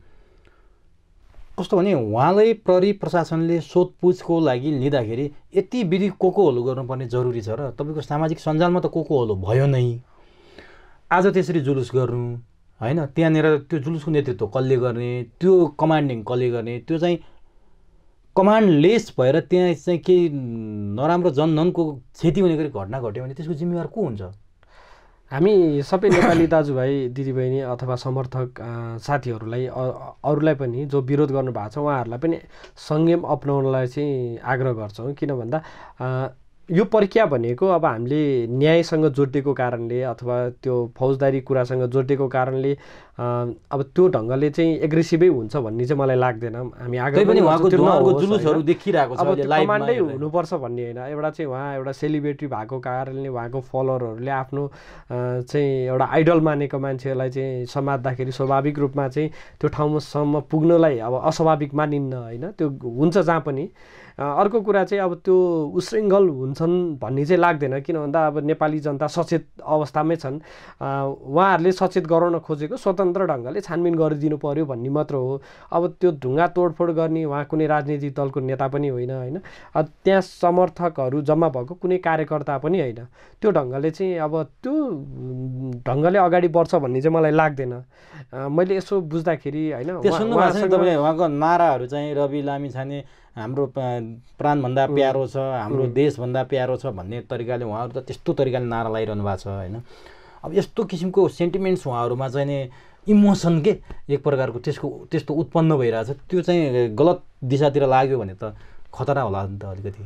कस्तो भने उहाँलाई प्रहरी प्रशासनले सोधपुछको लागि लिँदाखेरि यति विधि कोकोहलो गर्नुपर्ने जरुरी छ र तपाईँको सामाजिक सञ्जालमा त कोकोहलो भयो नै। आज त्यसरी जुलुस गर्नु होइन, त्यहाँनिर त्यो जुलुसको नेतृत्व कसले गर्ने, त्यो कमान्डिङ कसले गर्ने, त्यो चाहिँ कमान्डलेस भएर त्यहाँ चाहिँ केही नराम्रो जनधनको क्षति हुने गरी घटना घट्यो भने त्यसको जिम्मेवार को हुन्छ? हामी सबै नेपाली दाजुभाइ दिदीबहिनी अथवा समर्थक साथीहरूलाई अरूलाई पनि जो विरोध गर्नुभएको छ उहाँहरूलाई पनि संयम अपनाउनलाई चाहिँ आग्रह गर्छौँ। किन भन्दा यो प्रक्रिया भनेको अब हामीले न्यायसँग जोडिएको कारणले अथवा त्यो फौजदारी कुरासँग जोडिएको कारणले अब त्यो ढङ्गले चाहिँ एग्रेसिभै हुन्छ भन्ने चाहिँ मलाई लाग्दैन। हामी आग्रह पनि जुलुसहरू देखिरहेको छ, अब कमान्डै हुनुपर्छ भन्ने होइन। एउटा चाहिँ उहाँ एउटा सेलिब्रेटी भएको कारणले उहाँको फलोअरहरूले आफ्नो चाहिँ एउटा आइडल मानेको मान्छेलाई चाहिँ समात्दाखेरि स्वाभाविक रूपमा चाहिँ त्यो ठाउँसम्म पुग्नलाई अब अस्वाभाविक मानिन्न होइन, त्यो हुन्छ जहाँ पनि। अर्को कुरा चाहिँ अब त्यो उशृङ्खल हुन्छन् भन्ने चाहिँ लाग्दैन, किन भन्दा अब नेपाली जनता सचेत अवस्थामै छन्। उहाँहरूले सचेत गराउन खोजेको स्वतन्त्र स्वतन्त्र ढङ्गले छानबिन गरिदिनु पर्यो भन्ने मात्र हो। अब त्यो ढुङ्गा तोडफोड गर्ने उहाँ कुनै राजनीतिक दलको नेता पनि होइन होइन, त्यहाँ समर्थकहरू जम्मा भएको कुनै कार्यकर्ता पनि होइन। त्यो ढङ्गले चाहिँ अब त्यो ढङ्गले अगाडि बढ्छ भन्ने चाहिँ मलाई लाग्दैन। मैले यसो बुझ्दाखेरि होइन, त्यो सुन्नुभएको छ नि तपाईँ उहाँको नाराहरू चाहिँ रवि लामिछाने हाम्रो प्राणभन्दा प्यारो छ, हाम्रो देशभन्दा प्यारो छ भन्ने तरिकाले उहाँहरू त त्यस्तो तरिकाले नारा लगाइरहनु भएको छ होइन। अब यस्तो किसिमको सेन्टिमेन्ट्स उहाँहरूमा चाहिँ नि इमोसन के एक प्रकारको त्यस्तो उत्पन्न भइरहेछ, त्यो चाहिँ गलत दिशातिर लाग्यो भने त खतरा होला नि त अलिकति।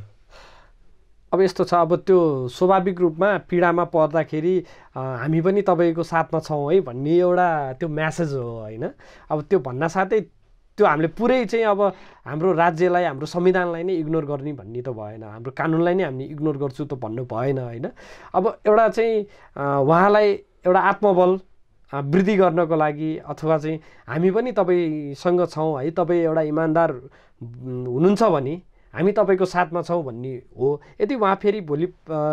अब यस्तो छ, अब त्यो स्वाभाविक रूपमा पीडामा पर्दाखेरि हामी पनि तपाईँको साथमा छौँ है भन्ने एउटा त्यो म्यासेज हो होइन। अब त्यो भन्न साथै त्यो हामीले पुरै चाहिँ अब हाम्रो राज्यलाई हाम्रो संविधानलाई नै इग्नोर गर्ने भन्ने त भएन, हाम्रो कानुनलाई नै हामीले इग्नोर गर्छु त भन्नु भएन होइन। अब एउटा चाहिँ उहाँलाई एउटा आत्मबल वृद्धि गर्नको लागि अथवा चाहिँ हामी पनि तपाईँसँग छौँ है, तपाईँ एउटा इमान्दार हुनुहुन्छ भने हामी तपाईँको साथमा छौँ भन्ने हो। यदि उहाँ फेरि भोलि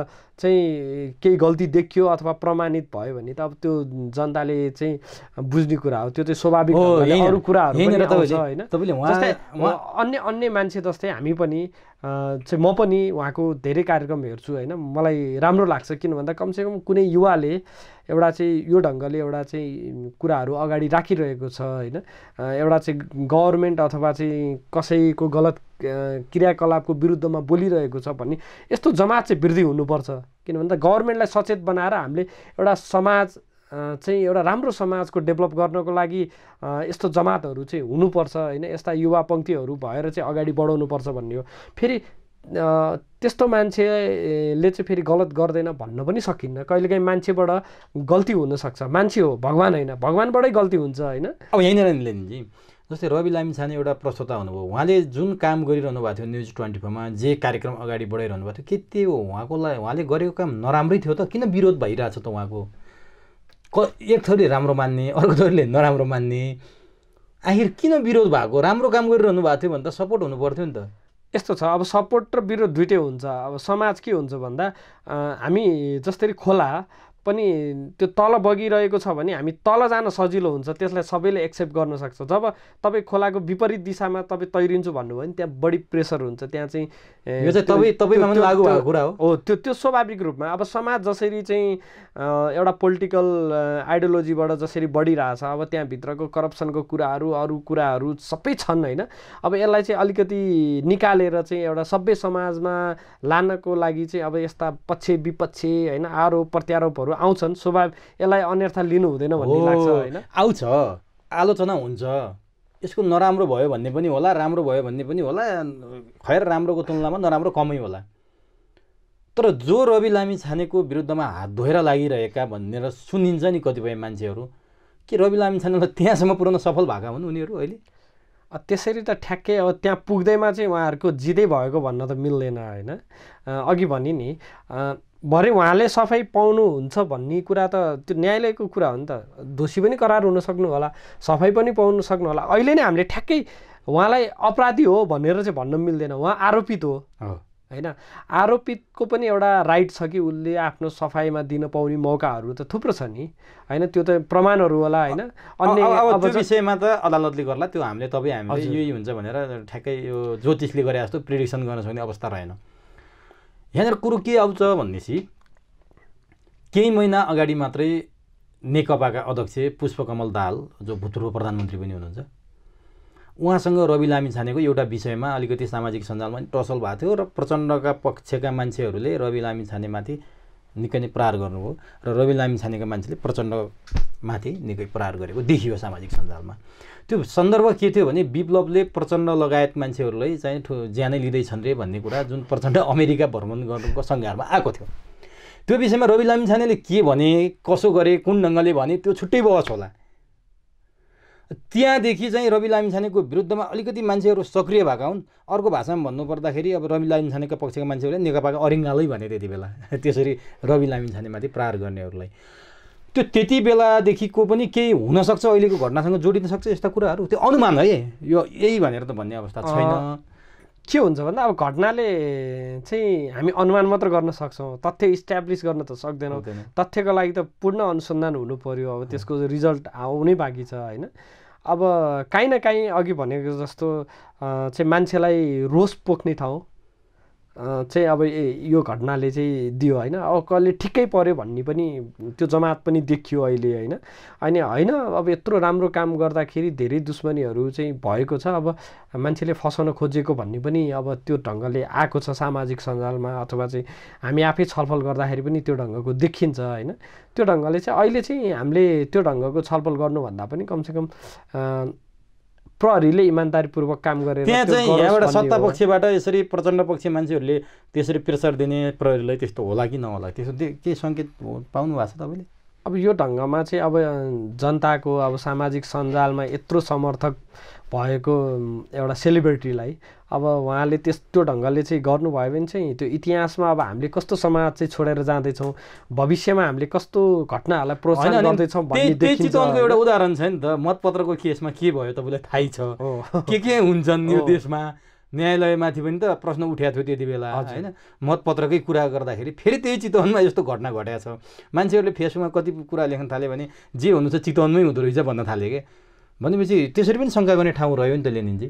चाहिँ केही गल्ती देखियो अथवा प्रमाणित भयो भने त अब त्यो जनताले चाहिँ बुझ्ने कुरा हो, त्यो चाहिँ स्वाभाविक अरू कुराहरू पनि आउँछ होइन। जस्तै अन्य मान्छे जस्तै हामी पनि चाहिँ म पनि उहाँको धेरै कार्यक्रम हेर्छु होइन, मलाई राम्रो लाग्छ। किन भन्दा कमसेकम कुनै युवाले एउटा चाहिँ यो ढङ्गले एउटा चाहिँ कुराहरू अगाडि राखिरहेको छ होइन, एउटा चाहिँ गभर्मेन्ट अथवा चाहिँ कसैको गलत क्रियाकलापको विरुद्धमा बोलिरहेको छ भन्ने यस्तो जमात चाहिँ वृद्धि हुनुपर्छ। किन भन्दा गभर्मेन्टलाई सचेत बनाएर हामीले एउटा समाज चाहिँ एउटा राम्रो समाजको डेभलप गर्नको लागि यस्तो जमातहरू चाहिँ हुनुपर्छ होइन, यस्ता युवा पङ्क्तिहरू भएर चाहिँ अगाडि बढाउनुपर्छ भन्ने हो। फेरि त्यस्तो मान्छेले चाहिँ फेरि गलत गर्दैन भन्न पनि सकिन्न, कहिलेकाहीँ मान्छेबाट गल्ती हुनसक्छ, मान्छे हो भगवान् होइन, भगवान्बाटै गल्ती हुन्छ होइन। अब यहीँनिर लेनिनजी जस्तै रवि लामिछाने एउटा प्रस्तोता हुनुभयो, उहाँले जुन काम गरिरहनु भएको थियो न्युज 24मा जे कार्यक्रम अगाडि बढाइरहनु भएको थियो के त्यो उहाँले गरेको काम नराम्रै थियो त? किन विरोध भइरहेछ त उहाँको? एक थोरै राम्रो मान्ने, अर्को थोरैले नराम्रो मान्ने, आखिर किन विरोध भएको? राम्रो काम गरिरहनु भएको थियो भने त सपोर्ट हुनु पर्थ्यो नि त। यस्तो छ, अब सपोर्ट र विरोध दुइटै हुन्छ। अब समाज के हुन्छ भन्दा हामी जसरी खोला पनि त्यो तल बगिरहेको छ भने हामी तल जान सजिलो हुन्छ, त्यसलाई सबैले एक्सेप्ट गर्न सक्छ। जब तपाईँ खोलाको विपरीत दिशामा तपाईँ तैरिन्छु भन्नुभयो भने त्यहाँ बढी प्रेसर हुन्छ, त्यहाँ चाहिँ यो चाहिँ तपाईँमा पनि लागु भएको कुरा हो। त्यो स्वाभाविक रूपमा अब समाज जसरी चाहिँ एउटा पोलिटिकल आइडियोलोजीबाट जसरी बढिरहेछ, अब त्यहाँभित्रको करप्सनको कुराहरू अरू कुराहरू सबै छन् होइन। अब यसलाई चाहिँ अलिकति निकालेर चाहिँ एउटा सभ्य समाजमा लानको लागि चाहिँ अब यस्ता पक्ष विपक्ष होइन आरोप प्रत्यारोपहरू आउँछन्, स्वभाव यसलाई अन्यथा लिनु हुँदैन भन्ने लाग्छ होइन। आउँछ, आलोचना हुन्छ, यसको नराम्रो भयो भन्ने पनि होला, राम्रो भयो भन्ने पनि होला, खैर राम्रोको तुलनामा नराम्रो कमै होला। तर जो रवि लामिछानेको विरुद्धमा हात धोएर लागिरहेका भनेर सुनिन्छ नि कतिपय मान्छेहरू, के रवि लामिछानेलाई त्यहाँसम्म पुर्याउन सफल भएका हुन् उनीहरू अहिले? त्यसरी त ठ्याक्कै अब त्यहाँ पुग्दैमा चाहिँ उहाँहरूको जितै भएको भन्न त मिल्दैन होइन। अघि भने नि भरे उहाँले सफाइ पाउनुहुन्छ भन्ने कुरा त त्यो न्यायालयको कुरा हो नि त, दोषी पनि करार हुन सक्नु होला, सफाइ पनि पाउनु सक्नु होला। अहिले नै हामीले ठ्याक्कै उहाँलाई अपराधी हो भनेर चाहिँ भन्न मिल्दैन, उहाँ आरोपित हो होइन। आरोपितको पनि एउटा राइट छ कि उसले आफ्नो सफाइमा दिन पाउने मौकाहरू त थुप्रो छ नि होइन, त्यो त प्रमाणहरू होला होइन। अब त्यो विषयमा त अदालतले गर्ला, त्यो हामीले यही हुन्छ भनेर ठ्याक्कै यो ज्योतिषले गरे जस्तो प्रिडिक्सन गर्न सक्ने अवस्था रहेन। यहाँनिर कुरो के आउँछ भनेपछि केही महिना अगाडि मात्रै नेकपाका अध्यक्ष पुष्पकमल दाहाल जो भूतपूर्व प्रधानमन्त्री पनि हुनुहुन्छ, उहाँसँग रवि लामिछानेको एउटा विषयमा अलिकति सामाजिक सञ्जालमा पनि टसल भएको थियो र प्रचण्डका पक्षका मान्छेहरूले रवि लामिछानेमाथि निकै नै प्रहार गर्नुभयो र रवि लामिछानेका मान्छेले प्रचण्डमाथि निकै प्रहार गरेको देखियो सामाजिक सञ्जालमा। त्यो सन्दर्भ के थियो भने विप्लवले प्रचण्ड लगायत मान्छेहरूलाई चाहिँ ज्यानै लिँदैछन् रे भन्ने कुरा जुन प्रचण्ड अमेरिका भ्रमण गर्नुको सङ्घारमा आएको थियो। त्यो विषयमा रवि लामिछानेले के भने, कसो गरे, कुन ढङ्गले भने त्यो छुट्टै बहस होला। त्यहाँदेखि चाहिँ रवि लामिछानेको विरुद्धमा अलिकति मान्छेहरू सक्रिय भएका हुन्। अर्को भाषामा भन्नुपर्दाखेरि अब रवि लामिछानेका पक्षका मान्छेहरूले नेकपाका अरिङ्गालै भने त्यति बेला त्यसरी रवि लामिछानेमाथि प्रहार गर्नेहरूलाई। त्यो त्यति बेलादेखिको पनि केही हुनसक्छ, अहिलेको घटनासँग जोडिन सक्छ यस्ता कुराहरू, त्यो अनुमान है, यो यही भनेर त भन्ने अवस्था छैन। के हुन्छ भन्दा अब घटनाले चाहिँ हामी अनुमान मात्र गर्न सक्छौँ, तथ्य इस्ट्याब्लिस गर्न त सक्दैनौँ। तथ्यको लागि त पूर्ण अनुसन्धान हुनु पर्यो, अब त्यसको रिजल्ट आउनै बाँकी छ होइन। अब काहीँ न काहीँ अघि भनेको जस्तो चाहिँ मान्छेलाई रोष पोख्ने ठाउँ चाहिँ अब यो घटनाले चाहिँ दियो होइन। अब कसले ठिकै पर्यो भन्ने पनि त्यो जमात पनि देखियो अहिले होइन। अनि होइन अब यत्रो राम्रो काम गर्दाखेरि धेरै दुश्मनीहरू चाहिँ भएको छ, अब मान्छेले फसाउन खोजेको भन्ने पनि अब त्यो ढङ्गले आएको छ सामाजिक सञ्जालमा, अथवा चाहिँ हामी आफै छलफल गर्दाखेरि पनि त्यो ढङ्गको देखिन्छ होइन। त्यो ढङ्गले चाहिँ अहिले चाहिँ हामीले त्यो ढङ्गको छलफल गर्नुभन्दा पनि कमसेकम प्रहरीले इमान्दारीपूर्वक काम गरेर त्यहाँ चाहिँ यहाँबाट सत्ता पक्षबाट यसरी प्रचण्ड पक्ष मान्छेहरूले त्यसरी प्रेसर दिने प्रहरीलाई त्यस्तो होला कि नहोला, त्यसो के सङ्केत पाउनु भएको छ तपाईँले? अब यो ढङ्गमा चाहिँ अब जनताको अब सामाजिक सञ्जालमा यत्रो समर्थक भएको एउटा सेलिब्रिटीलाई अब उहाँले त्यस्तो ढङ्गले चाहिँ गर्नुभयो भने चाहिँ त्यो इतिहासमा अब हामीले कस्तो समाज चाहिँ छोडेर जाँदैछौँ, भविष्यमा हामीले कस्तो घटनाहरूलाई प्रोत्साहन गर्दैछौँ भन्ने देखिन्छ। चितवनको एउटा उदाहरण छ नि त, मतपत्रको केसमा के भयो तपाईँलाई थाहै छ, के हुन्छन् यो देशमा। न्यायालयमाथि पनि त प्रश्न उठाएको थियो त्यति बेला होइन, मतपत्रकै कुरा गर्दाखेरि। फेरि त्यही चितवनमा यस्तो घटना घटेको छ, मान्छेहरूले फेसबुकमा कति कुरा लेख्न थाले भने जे हुनु छ चितवनमै हुँदो रहेछ भन्न थाले क्या। भनेपछि त्यसरी पनि शङ्का गर्ने ठाउँ रह्यो नि त लेनिनजी।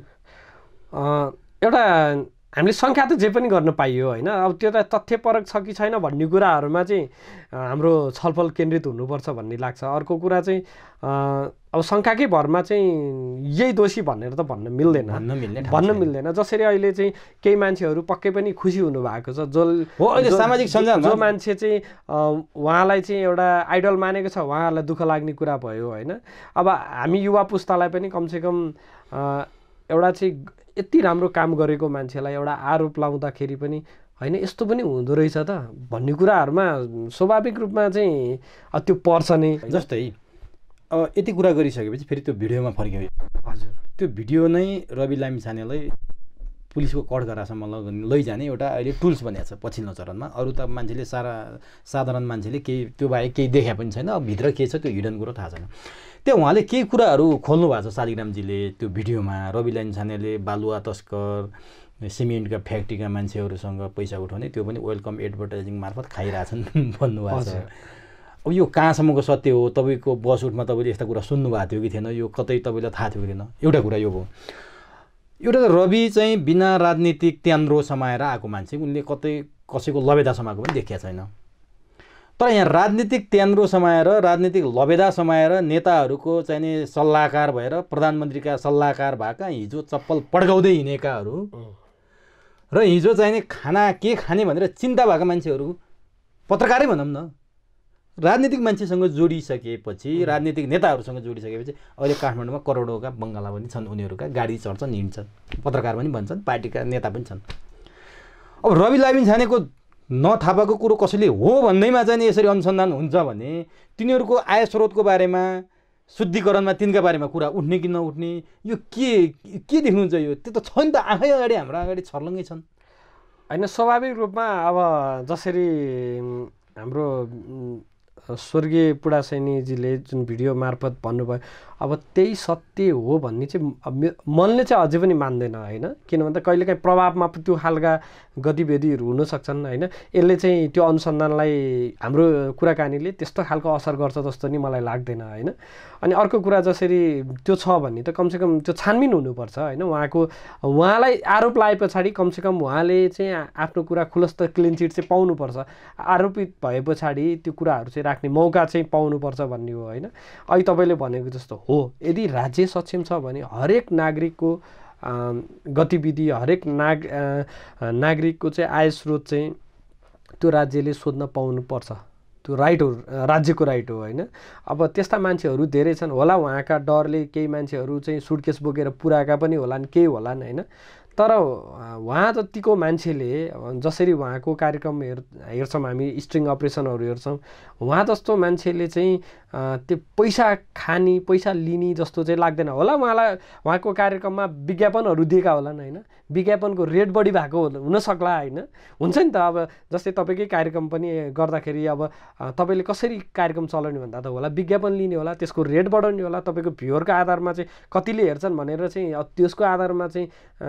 एउटा हामीले शङ्का त जे पनि गर्न पाइयो होइन। अब त्यो त तथ्यपरक छ कि छैन भन्ने कुराहरूमा चाहिँ हाम्रो छलफल केन्द्रित हुनुपर्छ भन्ने लाग्छ। अर्को कुरा चाहिँ अब शङ्काकै भरमा चाहिँ यही दोषी भनेर त भन्न मिल्दैन। जसरी अहिले चाहिँ केही मान्छेहरू पक्कै पनि खुसी हुनुभएको छ, सामाजिक सञ्जालमा जो मान्छे चाहिँ उहाँलाई चाहिँ एउटा आइडल मानेको छ उहाँहरूलाई दुःख लाग्ने कुरा भयो होइन। अब हामी युवा पुस्तालाई पनि कमसेकम एउटा चाहिँ यति राम्रो काम गरेको मान्छेलाई एउटा आरोप लाउँदाखेरि पनि होइन यस्तो पनि हुँदो रहेछ त भन्ने कुराहरूमा स्वाभाविक रूपमा चाहिँ त्यो पर्छ नै। जस्तै यति कुरा गरिसकेपछि फेरि त्यो भिडियोमा फर्क्यो। हजुर, त्यो भिडियो नै रवि लामिछानेलाई पुलिसको कठघरासम्म लैजाने एउटा अहिले टुल्स बनिएको छ पछिल्लो चरणमा। अरू त मान्छेले साधारण मान्छेले केही त्यो बाहेक केही देखा पनि छैन, अब भित्र के छ त्यो हिडन कुरो थाहा छैन। त्यो उहाँले केही कुराहरू खोल्नु भएको छ शालिग्रामजीले त्यो भिडियोमा। रवि लामिछानेले बालुवा तस्कर, सिमेन्टका फ्याक्ट्रीका मान्छेहरूसँग पैसा उठाउने, त्यो पनि वेलकम एडभर्टाइजिङ मार्फत खाइरहेछन् भन्नुभएको छ। अब यो कहाँसम्मको सत्य हो? तपाईँको बस उठमा तपाईँले यस्ता कुरा सुन्नुभएको थियो कि थिएन? यो कतै तपाईँलाई थाहा थियो कि थिएन? एउटा कुरा यो हो। एउटा त रवि चाहिँ बिना राजनीतिक त्यान्द्रो समाएर आएको मान्छे, उनले कतै कसैको लबेदा समाएको पनि देखिएको छैन। तर यहाँ राजनीतिक त्यान्द्रो समाएर, राजनीतिक लबेदा समाएर नेताहरूको चाहिने सल्लाहकार भएर, प्रधानमन्त्रीका सल्लाहकार भएका, हिजो चप्पल पड्काउँदै हिँडेकाहरू र हिजो चाहिने खाना के खाने भनेर चिन्ता भएका मान्छेहरू, पत्रकारै भनौँ न, राजनीतिक मान्छेसँग जोडिसकेपछि, राजनीतिक नेताहरूसँग जोडिसकेपछि अहिले काठमाडौँमा करोडौँका बङ्गाला पनि छन्, उनीहरूका गाडी चढ्छन् हिँड्छन्, पत्रकार पनि भन्छन्, पार्टीका नेता पनि छन्। अब रवि लामिछानेको नथापाको कुरो कसैले हो भन्दैमा चाहिँ यसरी अनुसन्धान हुन्छ भने तिनीहरूको आय स्रोतको बारेमा, शुद्धिकरणमा तिनका बारेमा कुरा उठ्ने कि नउठ्ने, यो के देख्नुहुन्छ? यो त्यो त छ नि त, आफै अगाडि हाम्रो अगाडि छर्लङ्गै छन् होइन। स्वाभाविक रूपमा अब जसरी हाम्रो स्वर्गीय पुडासैनीजीले जुन भिडियो मार्फत भन्नुभयो, अब त्यही सत्य हो भन्ने चाहिँ मनले चाहिँ अझै पनि मान्दैन होइन। किन भन्दा कहिलेकाहीँ प्रभावमा त्यो खालका गतिविधिहरू हुनसक्छन् होइन। यसले चाहिँ त्यो अनुसन्धानलाई, हाम्रो कुराकानीले त्यस्तो खालको असर गर्छ जस्तो नि मलाई लाग्दैन होइन। अनि अर्को कुरा जसरी त्यो छ भने त कमसेकम त्यो छानबिन हुनुपर्छ होइन। उहाँलाई आरोप लाए पछाडि कमसेकम उहाँले चाहिँ आफ्नो कुरा खुलस्त क्लिन चिट चाहिँ पाउनुपर्छ। आरोपित भए पछाडि त्यो कुराहरू चाहिँ राख्ने मौका चाहिँ पाउनुपर्छ भन्ने हो होइन। अहिले तपाईँले भनेको जस्तो हो, यदि राज्य सक्षम छ भने हरेक नागरिकको गतिविधि, हरेक नागरिकको चाहिँ आय स्रोत चाहिँ त्यो राज्यले सोध्न पाउनुपर्छ। त्यो राइट हो, राज्यको राइट हो होइन। अब त्यस्ता मान्छेहरू धेरै छन् होला, उहाँका डरले केही मान्छेहरू चाहिँ सुटकेस बोकेर पुऱ्याएका पनि होलान्, केही होलान् होइन। तर उहाँ जतिको मान्छेले जसरी उहाँको कार्यक्रम हेर्छौँ हामी, स्ट्रिङ अपरेसनहरू हेर्छौँ, उहाँ जस्तो मान्छेले चाहिँ त्यो पैसा खाने, पैसा लिने जस्तो चाहिँ लाग्दैन होला। उहाँको कार्यक्रममा विज्ञापनहरू दिएका होलान् होइन, विज्ञापनको रेट बढी भएको हुनसक्ला होइन। हुन्छ नि त, अब जस्तै तपाईँकै कार्यक्रम पनि गर्दाखेरि अब तपाईँले कसरी कार्यक्रम चलाउने भन्दा त होला विज्ञापन लिने होला, त्यसको रेट बढाउने होला, तपाईँको भ्युअरको आधारमा चाहिँ कतिले हेर्छन् भनेर चाहिँ त्यसको आधारमा चाहिँ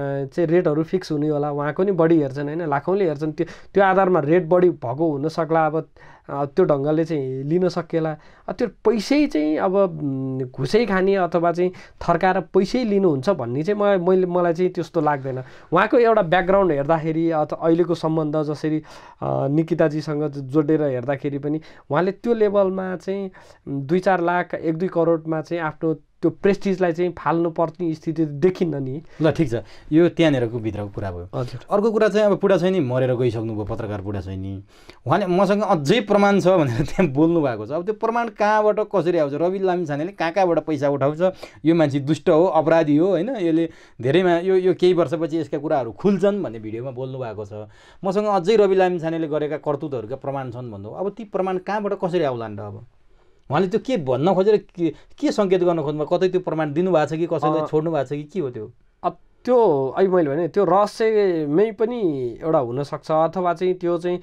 चाहिँ रेटहरू फिक्स हुने होला, उहाँको नि बढी हेर्छन् होइन, लाखौँले हेर्छन्, त्यो आधारमा रेट बढी भएको हुनसक्ला, अब त्यो ढङ्गले चाहिँ लिन सकिएला। त्यो पैसै चाहिँ अब घुसै खाने अथवा चाहिँ थर्काएर पैसै लिनुहुन्छ भन्ने चाहिँ मलाई चाहिँ त्यस्तो लाग्दैन। उहाँको एउटा ब्याकग्राउन्ड हेर्दाखेरि अथवा अहिलेको सम्बन्ध जसरी निकिताजीसँग जोडेर हेर्दाखेरि पनि उहाँले त्यो लेभलमा चाहिँ 2-4 लाख 1-2 करोडमा चाहिँ आफ्नो त्यो प्रेस्टिजलाई चाहिँ फाल्नुपर्ने स्थिति देखिन्न नि। ल ठिक छ, यो त्यहाँनिरको भित्रको कुरा भयो। हजुर। अर्को कुरा चाहिँ अब पुडा छैनी मरेर गइसक्नुभयो, पत्रकार पुडा छैनी, उहाँले मसँग अझै प्रमाण छ भनेर त्यहाँ बोल्नु भएको छ। अब त्यो प्रमाण कहाँबाट कसरी आउँछ? रवि लामिछानेले कहाँबाट पैसा उठाउँछ? यो मान्छे दुष्ट हो, अपराधी हो होइन, यसले धेरैमा यो केही वर्षपछि यसका कुराहरू खुल्छन् भन्ने भिडियोमा बोल्नु भएको छ। मसँग अझै रवि लामिछानेले गरेका करतुतहरूका प्रमाण छन् भन्नु। अब ती प्रमाण कहाँबाट कसरी आउलान् र? अब उहाँले त्यो के भन्न खोजेर के सङ्केत गर्न खोज्नु? कतै त्यो प्रमाण दिनुभएको छ कि कसैलाई छोड्नु भएको छ कि के हो त्यो? त्यो अहिले मैले भने त्यो रहस्यमै पनि एउटा हुनसक्छ, अथवा चाहिँ त्यो चाहिँ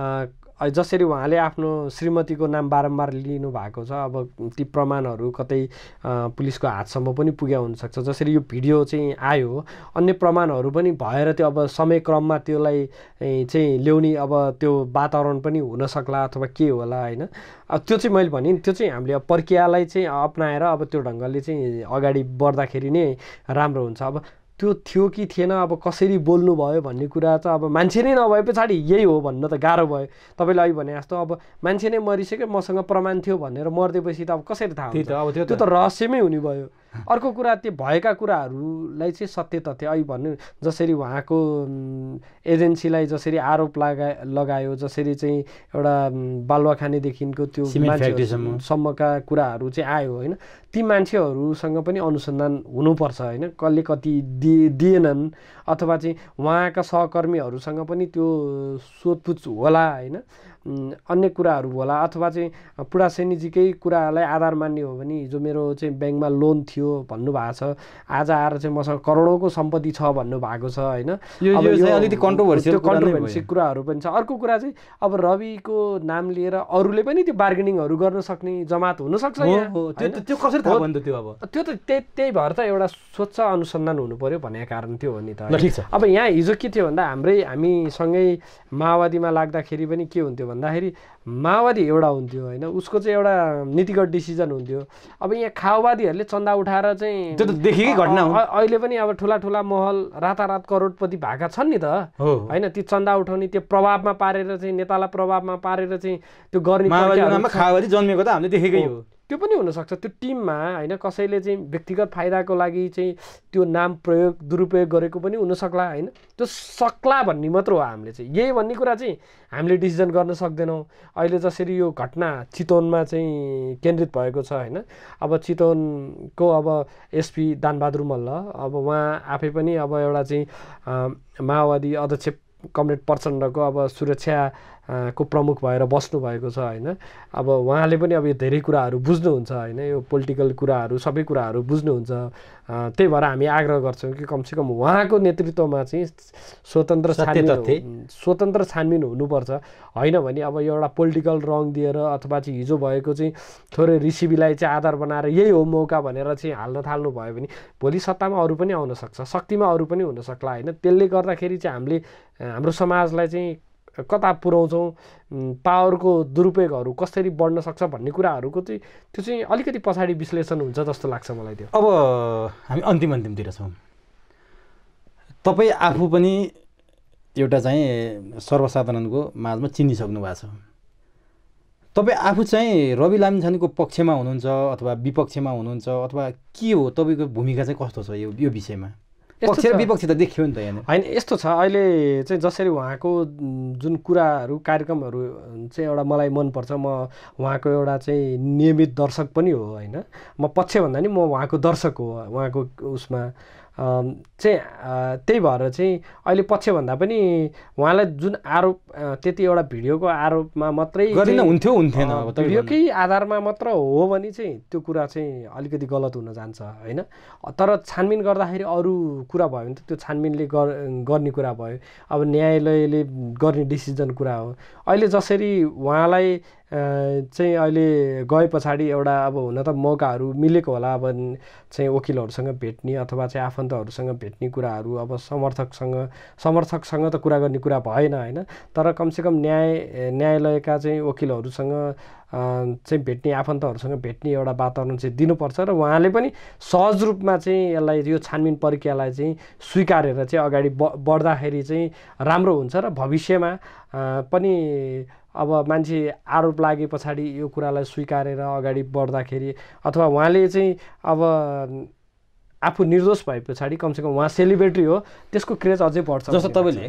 जसरी उहाँले आफ्नो श्रीमतीको नाम बारम्बार लिनु भएको छ, अब ती प्रमाणहरू कतै पुलिसको हातसम्म पनि पुग्या हुनसक्छ। जसरी यो भिडियो चाहिँ आयो, अन्य प्रमाणहरू पनि भएर त्यो अब समयक्रममा त्यसलाई चाहिँ ल्याउने अब त्यो वातावरण पनि हुनसक्ला अथवा के होला होइन। अब त्यो चाहिँ मैले भने त्यो चाहिँ हामीले प्रक्रियालाई चाहिँ अपनाएर अब त्यो ढङ्गले चाहिँ अगाडि बढ्दाखेरि नै राम्रो हुन्छ। अब त्यो थियो कि थिएन, अब कसरी बोल्नु भयो भन्ने कुरा त अब मान्छे नै नभए पछाडि यही हो भन्न त गाह्रो भयो। तपाईँले अहिले भने जस्तो अब मान्छे नै मरिसक्यो, मसँग प्रमाण थियो भनेर मर्दिएपछि त अब कसरी थाहा हुन्छ? त्यो त रहस्यमै हुने भयो। अर्को कुरा त्यो भएका कुराहरूलाई चाहिँ सत्य तथ्य अहिले भन्नु, जसरी उहाँको एजेन्सीलाई जसरी आरोप लगायो, जसरी चाहिँ एउटा बालुवा खानेदेखिको त्यो मान्छेसम्मका कुराहरू चाहिँ आयो होइन, ती मान्छेहरूसँग पनि अनुसन्धान हुनुपर्छ होइन, कसले कति दिएनन् अथवा चाहिँ उहाँका सहकर्मीहरूसँग पनि त्यो सोधपुछ होला होइन, अन्य कुराहरू होला, अथवा चाहिँ पुडा सेनीजीकै कुरालाई आधार मान्ने हो भने हिजो मेरो चाहिँ ब्याङ्कमा लोन थियो भन्नुभएको छ, आज आएर चाहिँ मसँग करोडौँको सम्पत्ति छ भन्नुभएको छ होइन। अलिकति कन्ट्रोभर्सियल कुराहरू पनि छ। अर्को कुरा चाहिँ अब रविको नाम लिएर अरूले पनि त्यो बार्गेनिङहरू गर्न सक्ने जमात हुनसक्छ। त्यो कसरी थाहा भयो? त्यो त त्यही भएर त एउटा स्वच्छ अनुसन्धान हुनु पर्यो भन्ने कारण त्यो हो नि त। ठिक छ। अब यहाँ हिजो के थियो भन्दा हामीसँगै माओवादीमा लाग्दाखेरि पनि के हुन्थ्यो भन्दाखेरि माओवादी एउटा हुन्थ्यो होइन, उसको चाहिँ एउटा नीतिगत डिसिजन हुन्थ्यो। अब यहाँ खाओवादीहरूले चन्दा उठाएर चाहिँ त्यो त देखेकै घटना हो। अहिले पनि अब ठुला महल रातारात करोडपति भएका छन् नि त होइन, ती चन्दा उठाउने त्यो प्रभावमा पारेर चाहिँ नेतालाई प्रभावमा पारेर चाहिँ त्यो गर्ने खाओवादी जन्मेको त हामीले देखेकै हो। त्यो पनि हुनसक्छ त्यो टिममा होइन, कसैले चाहिँ व्यक्तिगत फाइदाको लागि चाहिँ त्यो नाम दुरुपयोग गरेको पनि हुनसक्ला होइन, त्यो सक्ला भन्ने मात्र हो। हामीले चाहिँ यही भन्ने कुरा चाहिँ हामीले डिसिजन गर्न सक्दैनौँ। अहिले जसरी यो घटना चितवनमा चाहिँ केन्द्रित भएको छ होइन, अब चितवनको अब एसपी दानबहादुर मल्ल, अब उहाँ आफै पनि अब एउटा चाहिँ माओवादी अध्यक्ष कमरेड प्रचण्डको अब सुरक्षा को प्रमुख भएर बस्नु भएको छ होइन। अब उहाँले पनि अब यो धेरै कुराहरू बुझ्नुहुन्छ होइन, यो पोलिटिकल कुराहरू सबै कुराहरू बुझ्नुहुन्छ। त्यही भएर हामी आग्रह गर्छौँ कि कमसेकम उहाँको नेतृत्वमा चाहिँ स्वतन्त्र छानबिन हुनुपर्छ। होइन भने अब एउटा पोलिटिकल रङ दिएर अथवा चाहिँ हिजो भएको चाहिँ थोरै रिसिभीलाई चाहिँ आधार बनाएर यही हो मौका भनेर चाहिँ हाल्न थाल्नु भयो भने भोलि सत्तामा अरू पनि आउन सक्छ, शक्तिमा अरू पनि हुनसक्ला होइन। त्यसले गर्दाखेरि चाहिँ हामीले हाम्रो समाजलाई चाहिँ कता पुर्याउँछौँ, पावरको दुरुपयोगहरू कसरी बढ्न सक्छ भन्ने कुराहरूको चाहिँ त्यो चाहिँ अलिकति पछाडि विश्लेषण हुन्छ जस्तो लाग्छ मलाई। त्यो अब हामी अन्तिमतिर छौँ। तपाईँ आफू पनि एउटा चाहिँ सर्वसाधारणको माझमा चिनिसक्नु भएको छ। तपाईँ आफू चाहिँ रवि लामिछानेको पक्षमा हुनुहुन्छ अथवा विपक्षमा हुनुहुन्छ अथवा के हो? तपाईँको भूमिका चाहिँ कस्तो छ यो विषयमा? पक्ष र विपक्ष त देखियो नि त यहाँ होइन। यस्तो छ अहिले चाहिँ जसरी उहाँको जुन कुराहरू कार्यक्रमहरू चाहिँ एउटा मलाई मनपर्छ, म उहाँको एउटा चाहिँ नियमित दर्शक पनि हो होइन, म पक्ष भन्दा नि म उहाँको दर्शक हो उहाँको उसमा चाहिँ। त्यही भएर चाहिँ अहिले पक्षभन्दा पनि उहाँलाई जुन आरोप त्यति एउटा भिडियोको आरोपमा मात्रै हुन्थेन, भिडियोकै आधारमा मात्र हो भने चाहिँ त्यो कुरा चाहिँ अलिकति गलत हुन जान्छ होइन। तर छानबिन गर्दाखेरि अरू कुरा भयो भने त त्यो छानबिनले गर्ने कुरा भयो, अब न्यायालयले गर्ने डिसिजन कुरा हो। अहिले जसरी उहाँलाई चाहिँ अहिले गए पछाडि एउटा अब हुन त मौकाहरू मिलेको होला, अब चाहिँ वकिलहरूसँग भेट्ने अथवा चाहिँ आफन्तहरूसँग भेट्ने कुराहरू, अब समर्थकसँग त कुरा गर्ने कुरा भएन होइन, तर कमसेकम न्यायालयका चाहिँ वकिलहरूसँग चाहिँ भेट्ने, आफन्तहरूसँग भेट्ने एउटा वातावरण चाहिँ दिनुपर्छ र उहाँले पनि सहज रूपमा चाहिँ यसलाई यो छानबिन प्रक्रियालाई चाहिँ स्वीकारेर चाहिँ अगाडि बढ्दाखेरि चाहिँ राम्रो हुन्छ र भविष्यमा पनि अब मान्छे आरोप लागे पछाडि यो कुरालाई स्वीकारेर अगाडि बढ्दाखेरि अथवा उहाँले चाहिँ अब आफू निर्दोष भए पछाडि कमसेकम उहाँ सेलिब्रेटी हो, त्यसको क्रेज अझै बढ्छ। जस्तो तपाईँले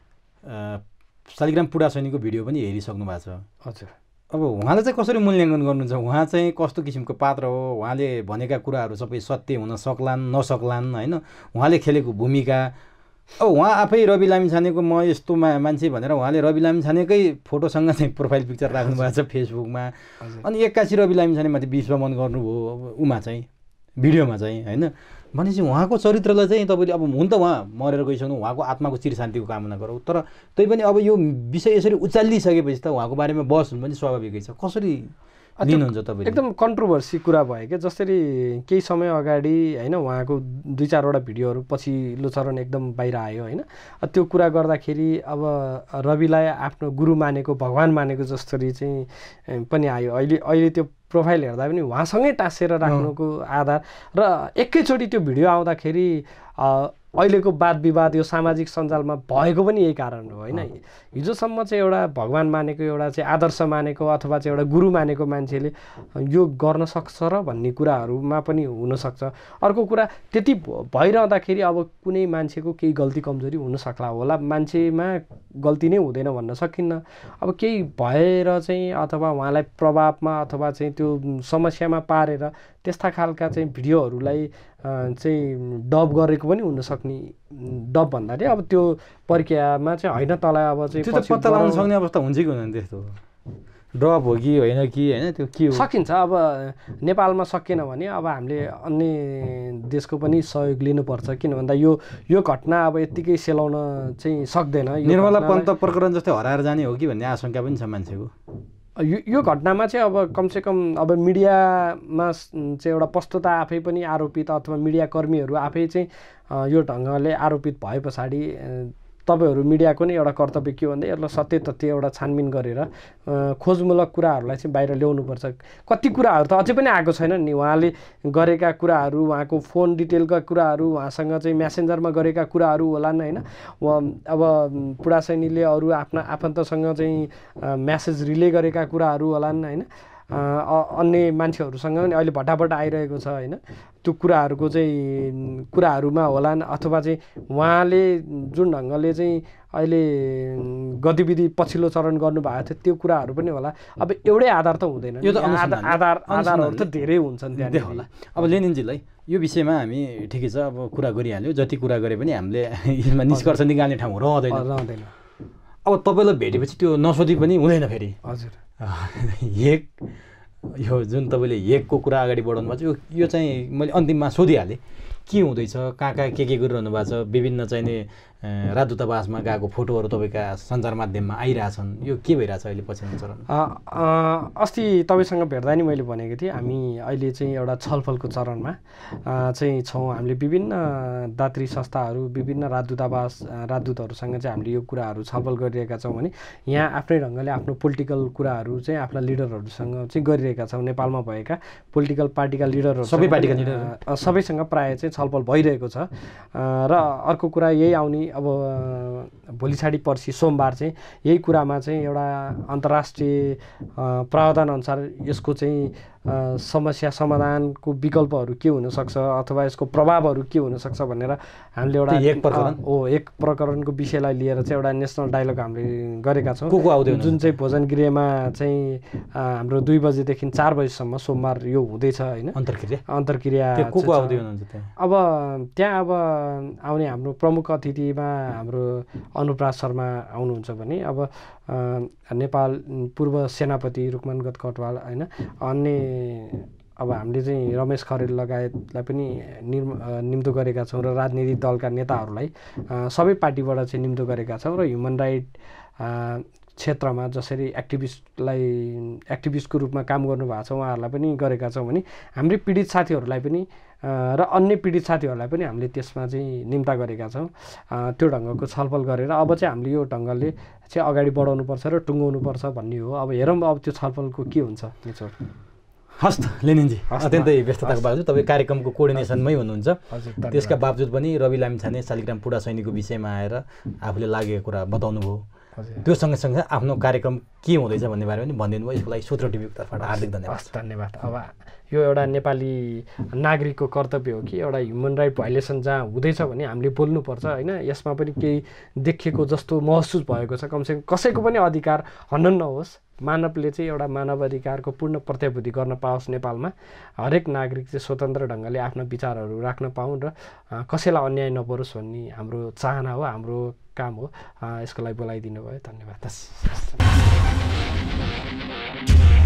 शालिग्राम पुडासैनीको भिडियो पनि हेरिसक्नु भएको छ। हजुर। अब उहाँले चाहिँ कसरी मूल्याङ्कन गर्नुहुन्छ? उहाँ चाहिँ कस्तो किसिमको पात्र हो? उहाँले भनेका कुराहरू सबै सत्य हुन सक्लान् नसक्लान् होइन, उहाँले खेलेको भूमिका। अब उहाँ आफै रवि लामिछानेको म यस्तो मान्छे भनेर उहाँले रवि लामिछानेकै फोटोसँग चाहिँ प्रोफाइल पिक्चर राख्नु भएको छ फेसबुकमा, अनि एक्कासी रवि लामिछानेमाथि विश्वमन गर्नुभयो उमा चाहिँ भिडियोमा चाहिँ होइन। भनेपछि उहाँको चरित्रलाई चाहिँ तपाईँले अब हुन त उहाँ मरेर गइसक्नु, उहाँको आत्माको चिर शान्तिको कामना गरौँ, तर तै पनि अब यो विषय यसरी उचालिसकेपछि त उहाँको बारेमा बहस हुनु पनि स्वाभाविकै छ। कसरी लिनुहुन्छ तपाईँले? एकदम कन्ट्रोभर्सी कुरा भयो क्या। जसरी केही समय अगाडि होइन उहाँको 2-4वटा भिडियोहरू पछिल्लो चरण एकदम बाहिर आयो होइन, त्यो कुरा गर्दाखेरि अब रविलाई आफ्नो गुरु मानेको, भगवान् मानेको जसरी चाहिँ पनि आयो। अहिले त्यो प्रोफाइल हेर्दा पनि उहाँसँगै टाँसेर राख्नुको आधार र एकैचोटि त्यो भिडियो आउँदाखेरि अहिलेको वाद विवाद यो सामाजिक सञ्जालमा भएको पनि यही कारण हो होइन। हिजोसम्म चाहिँ एउटा भगवान् मानेको, एउटा चाहिँ आदर्श मानेको अथवा चाहिँ एउटा गुरु मानेको मान्छेले यो गर्न सक्छ र भन्ने कुराहरूमा पनि हुनसक्छ। अर्को कुरा त्यति भइरहँदाखेरि अब कुनै मान्छेको केही गल्ती कमजोरी हुनसक्ला होला, मान्छेमा गल्ती नै हुँदैन भन्न सकिन्न। अब केही भएर चाहिँ अथवा उहाँलाई प्रभावमा अथवा चाहिँ त्यो समस्यामा पारेर त्यस्ता खालका चाहिँ भिडियोहरूलाई चाहिँ डब गरेको पनि हुनसक्ने। डब भन्दाखेरि अब त्यो प्रक्रियामा चाहिँ होइन, तँलाई अब चाहिँ त्यो त पत्ता लगाउन सक्ने अवस्था हुन्छ कि हुँदैन? त्यस्तो ड्रप हो कि होइन कि होइन, त्यो के हो? सकिन्छ। अब नेपालमा सकिएन भने अब हामीले अन्य देशको पनि सहयोग लिनुपर्छ, किन भन्दा यो घटना अब यत्तिकै सेलाउन चाहिँ सक्दैन। निर्मला पन्त प्रकरण जस्तै हराएर जाने हो कि भन्ने आशंका पनि छ मान्छेको। यो घटनामा चाहिँ अब कमसेकम अब मिडियामा चाहिँ एउटा पस्तता आफै पनि आरोपित अथवा मिडियाकर्मीहरू आफै चाहिँ यो ढङ्गले आरोपित भए पछाडि तपाईँहरू मिडियाको नै एउटा कर्तव्य के भन्दा यसलाई सत्य तथ्य एउटा छानबिन गरेर खोजमूलक कुराहरूलाई चाहिँ बाहिर ल्याउनुपर्छ। कति कुराहरू त अझै पनि आएको छैन नि, उहाँले गरेका कुराहरू, उहाँको फोन डिटेलका कुराहरू, उहाँसँग चाहिँ म्यासेन्जरमा गरेका कुराहरू होलान् होइन। अब पुडासैनीले अरू आफ्ना आफन्तसँग चाहिँ म्यासेज रिले गरेका कुराहरू होलान् होइन। अन्य मान्छेहरूसँग पनि अहिले भटाभट आइरहेको छ होइन, त्यो कुराहरूमा होलान्। अथवा चाहिँ उहाँले जुन ढङ्गले चाहिँ अहिले गतिविधि पछिल्लो चरण गर्नुभएको थियो त्यो कुराहरू पनि होला। अब एउटै आधार त हुँदैन, यो त आधारहरू त धेरै हुन्छन् त्यहाँ होला। अब लेनिनजीलाई यो विषयमा हामी ठिकै छ अब कुरा गरिहाल्यो, जति कुरा गरे पनि हामीले यसमा निष्कर्ष निकाल्ने ठाउँ रहँदैन। अब तपाईँलाई भेटेपछि त्यो नसोधी पनि हुँदैन फेरि। हजुर। यो जुन तपाईँले हेकको कुरा अगाडि बढाउनु भएको छ, यो चाहिँ मैले अन्तिममा सोधिहालेँ के हुँदैछ, कहाँ के गरिरहनु भएको छ। विभिन्न चाहिने राजदूतावासमा गएको फोटोहरू तपाईँका सञ्चार माध्यममा आइरहेछन्, यो के भइरहेछ अहिले पछिल्लो चरण? अस्ति तपाईँसँग भेट्दा नि मैले भनेको थिएँ हामी अहिले चाहिँ एउटा छलफलको चरणमा चाहिँ छौँ। हामीले विभिन्न दात्री संस्थाहरू, विभिन्न राजदूतहरूसँग चाहिँ हामीले यो कुराहरू छलफल गरिरहेका छौँ भने यहाँ आफ्नै ढङ्गले आफ्नो पोलिटिकल कुराहरू चाहिँ आफ्ना लिडरहरूसँग चाहिँ गरिरहेका छौँ। नेपालमा भएका पोलिटिकल पार्टीका लिडरहरू, सबैसँग प्रायः चाहिँ छलफल भइरहेको छ। र अर्को कुरा यही आउने अब भोलि छाडी पर्सि सोमबार चाहिँ यही कुरामा चाहिँ एउटा अन्तर्राष्ट्रिय प्रावधान अनुसार यसको चाहिँ समस्या समाधानको विकल्पहरू के हुनसक्छ अथवा यसको प्रभावहरू के हुनसक्छ भनेर हामीले एउटा एक प्रकरणको विषयलाई लिएर चाहिँ एउटा नेसनल डायलग हामीले गरेका छौँ, जुन चाहिँ भोजन गृहमा चाहिँ हाम्रो 2 बजेदेखि 4 बजीसम्म सोमबार यो हुँदैछ होइन, अन्तर्क्रिया। अब त्यहाँ अब आउने हाम्रो प्रमुख अतिथिमा हाम्रो अनुप्राज शर्मा आउनुहुन्छ भने अब नेपाल पूर्व सेनापति रुकमानगत कटवाल होइन, अन्य अब हामीले चाहिँ रमेश खरेल लगायतलाई पनि निम्तो गरेका छौँ र राजनीतिक दलका नेताहरूलाई सबै पार्टीबाट चाहिँ निम्तो गरेका छौँ र ह्युमन राइट क्षेत्रमा जसरी एक्टिभिस्टको रूपमा काम गर्नुभएको छ उहाँहरूलाई पनि गरेका छौँ भने हाम्रै पीडित साथीहरूलाई पनि र अन्य पीडित साथीहरूलाई पनि हामीले त्यसमा चाहिँ निम्ता गरेका छौँ। त्यो ढङ्गको छलफल गरेर अब चाहिँ हामीले यो ढङ्गले चाहिँ अगाडि बढाउनुपर्छ र टुङ्गाउनुपर्छ भन्ने हो। अब हेरौँ अब त्यो छलफलको के हुन्छ निचोड। हस् त लेनिनजी, अत्यन्तै व्यस्तताको बावजुद तपाईँ कार्यक्रमको कोअर्डिनेसनमै हुनुहुन्छ। त्यसका बावजुद पनि रवि लामिछाने शालिग्राम पुडा सैनिकको विषयमा आएर आफूले लागेको कुरा बताउनु भयो। त्यो सँगसँगै आफ्नो कार्यक्रम के हुँदैछ भन्ने बारेमा पनि भनिदिनु भयो। यसको लागि सूत्र टिभीको तर्फबाट हार्दिक धन्यवाद। धन्यवाद। अब यो एउटा नेपाली नागरिकको कर्तव्य हो कि एउटा ह्युमन राइट भाइलेसन जहाँ हुँदैछ भने हामीले बोल्नुपर्छ होइन। यसमा पनि केही देखिएको जस्तो महसुस भएको छ, कमसेकम कसैको पनि अधिकार हनन नहोस्, मानवले चाहिँ एउटा मानव अधिकारको पूर्ण प्रत्याभूति गर्न पाओस्। नेपालमा हरेक नागरिक चाहिँ स्वतन्त्र ढङ्गले आफ्ना विचारहरू राख्न पाउन् र कसैलाई अन्याय नपरोस् भन्ने हाम्रो चाहना हो, हाम्रो काम हो। यसको लागि बोलाइदिनु भयो, धन्यवाद।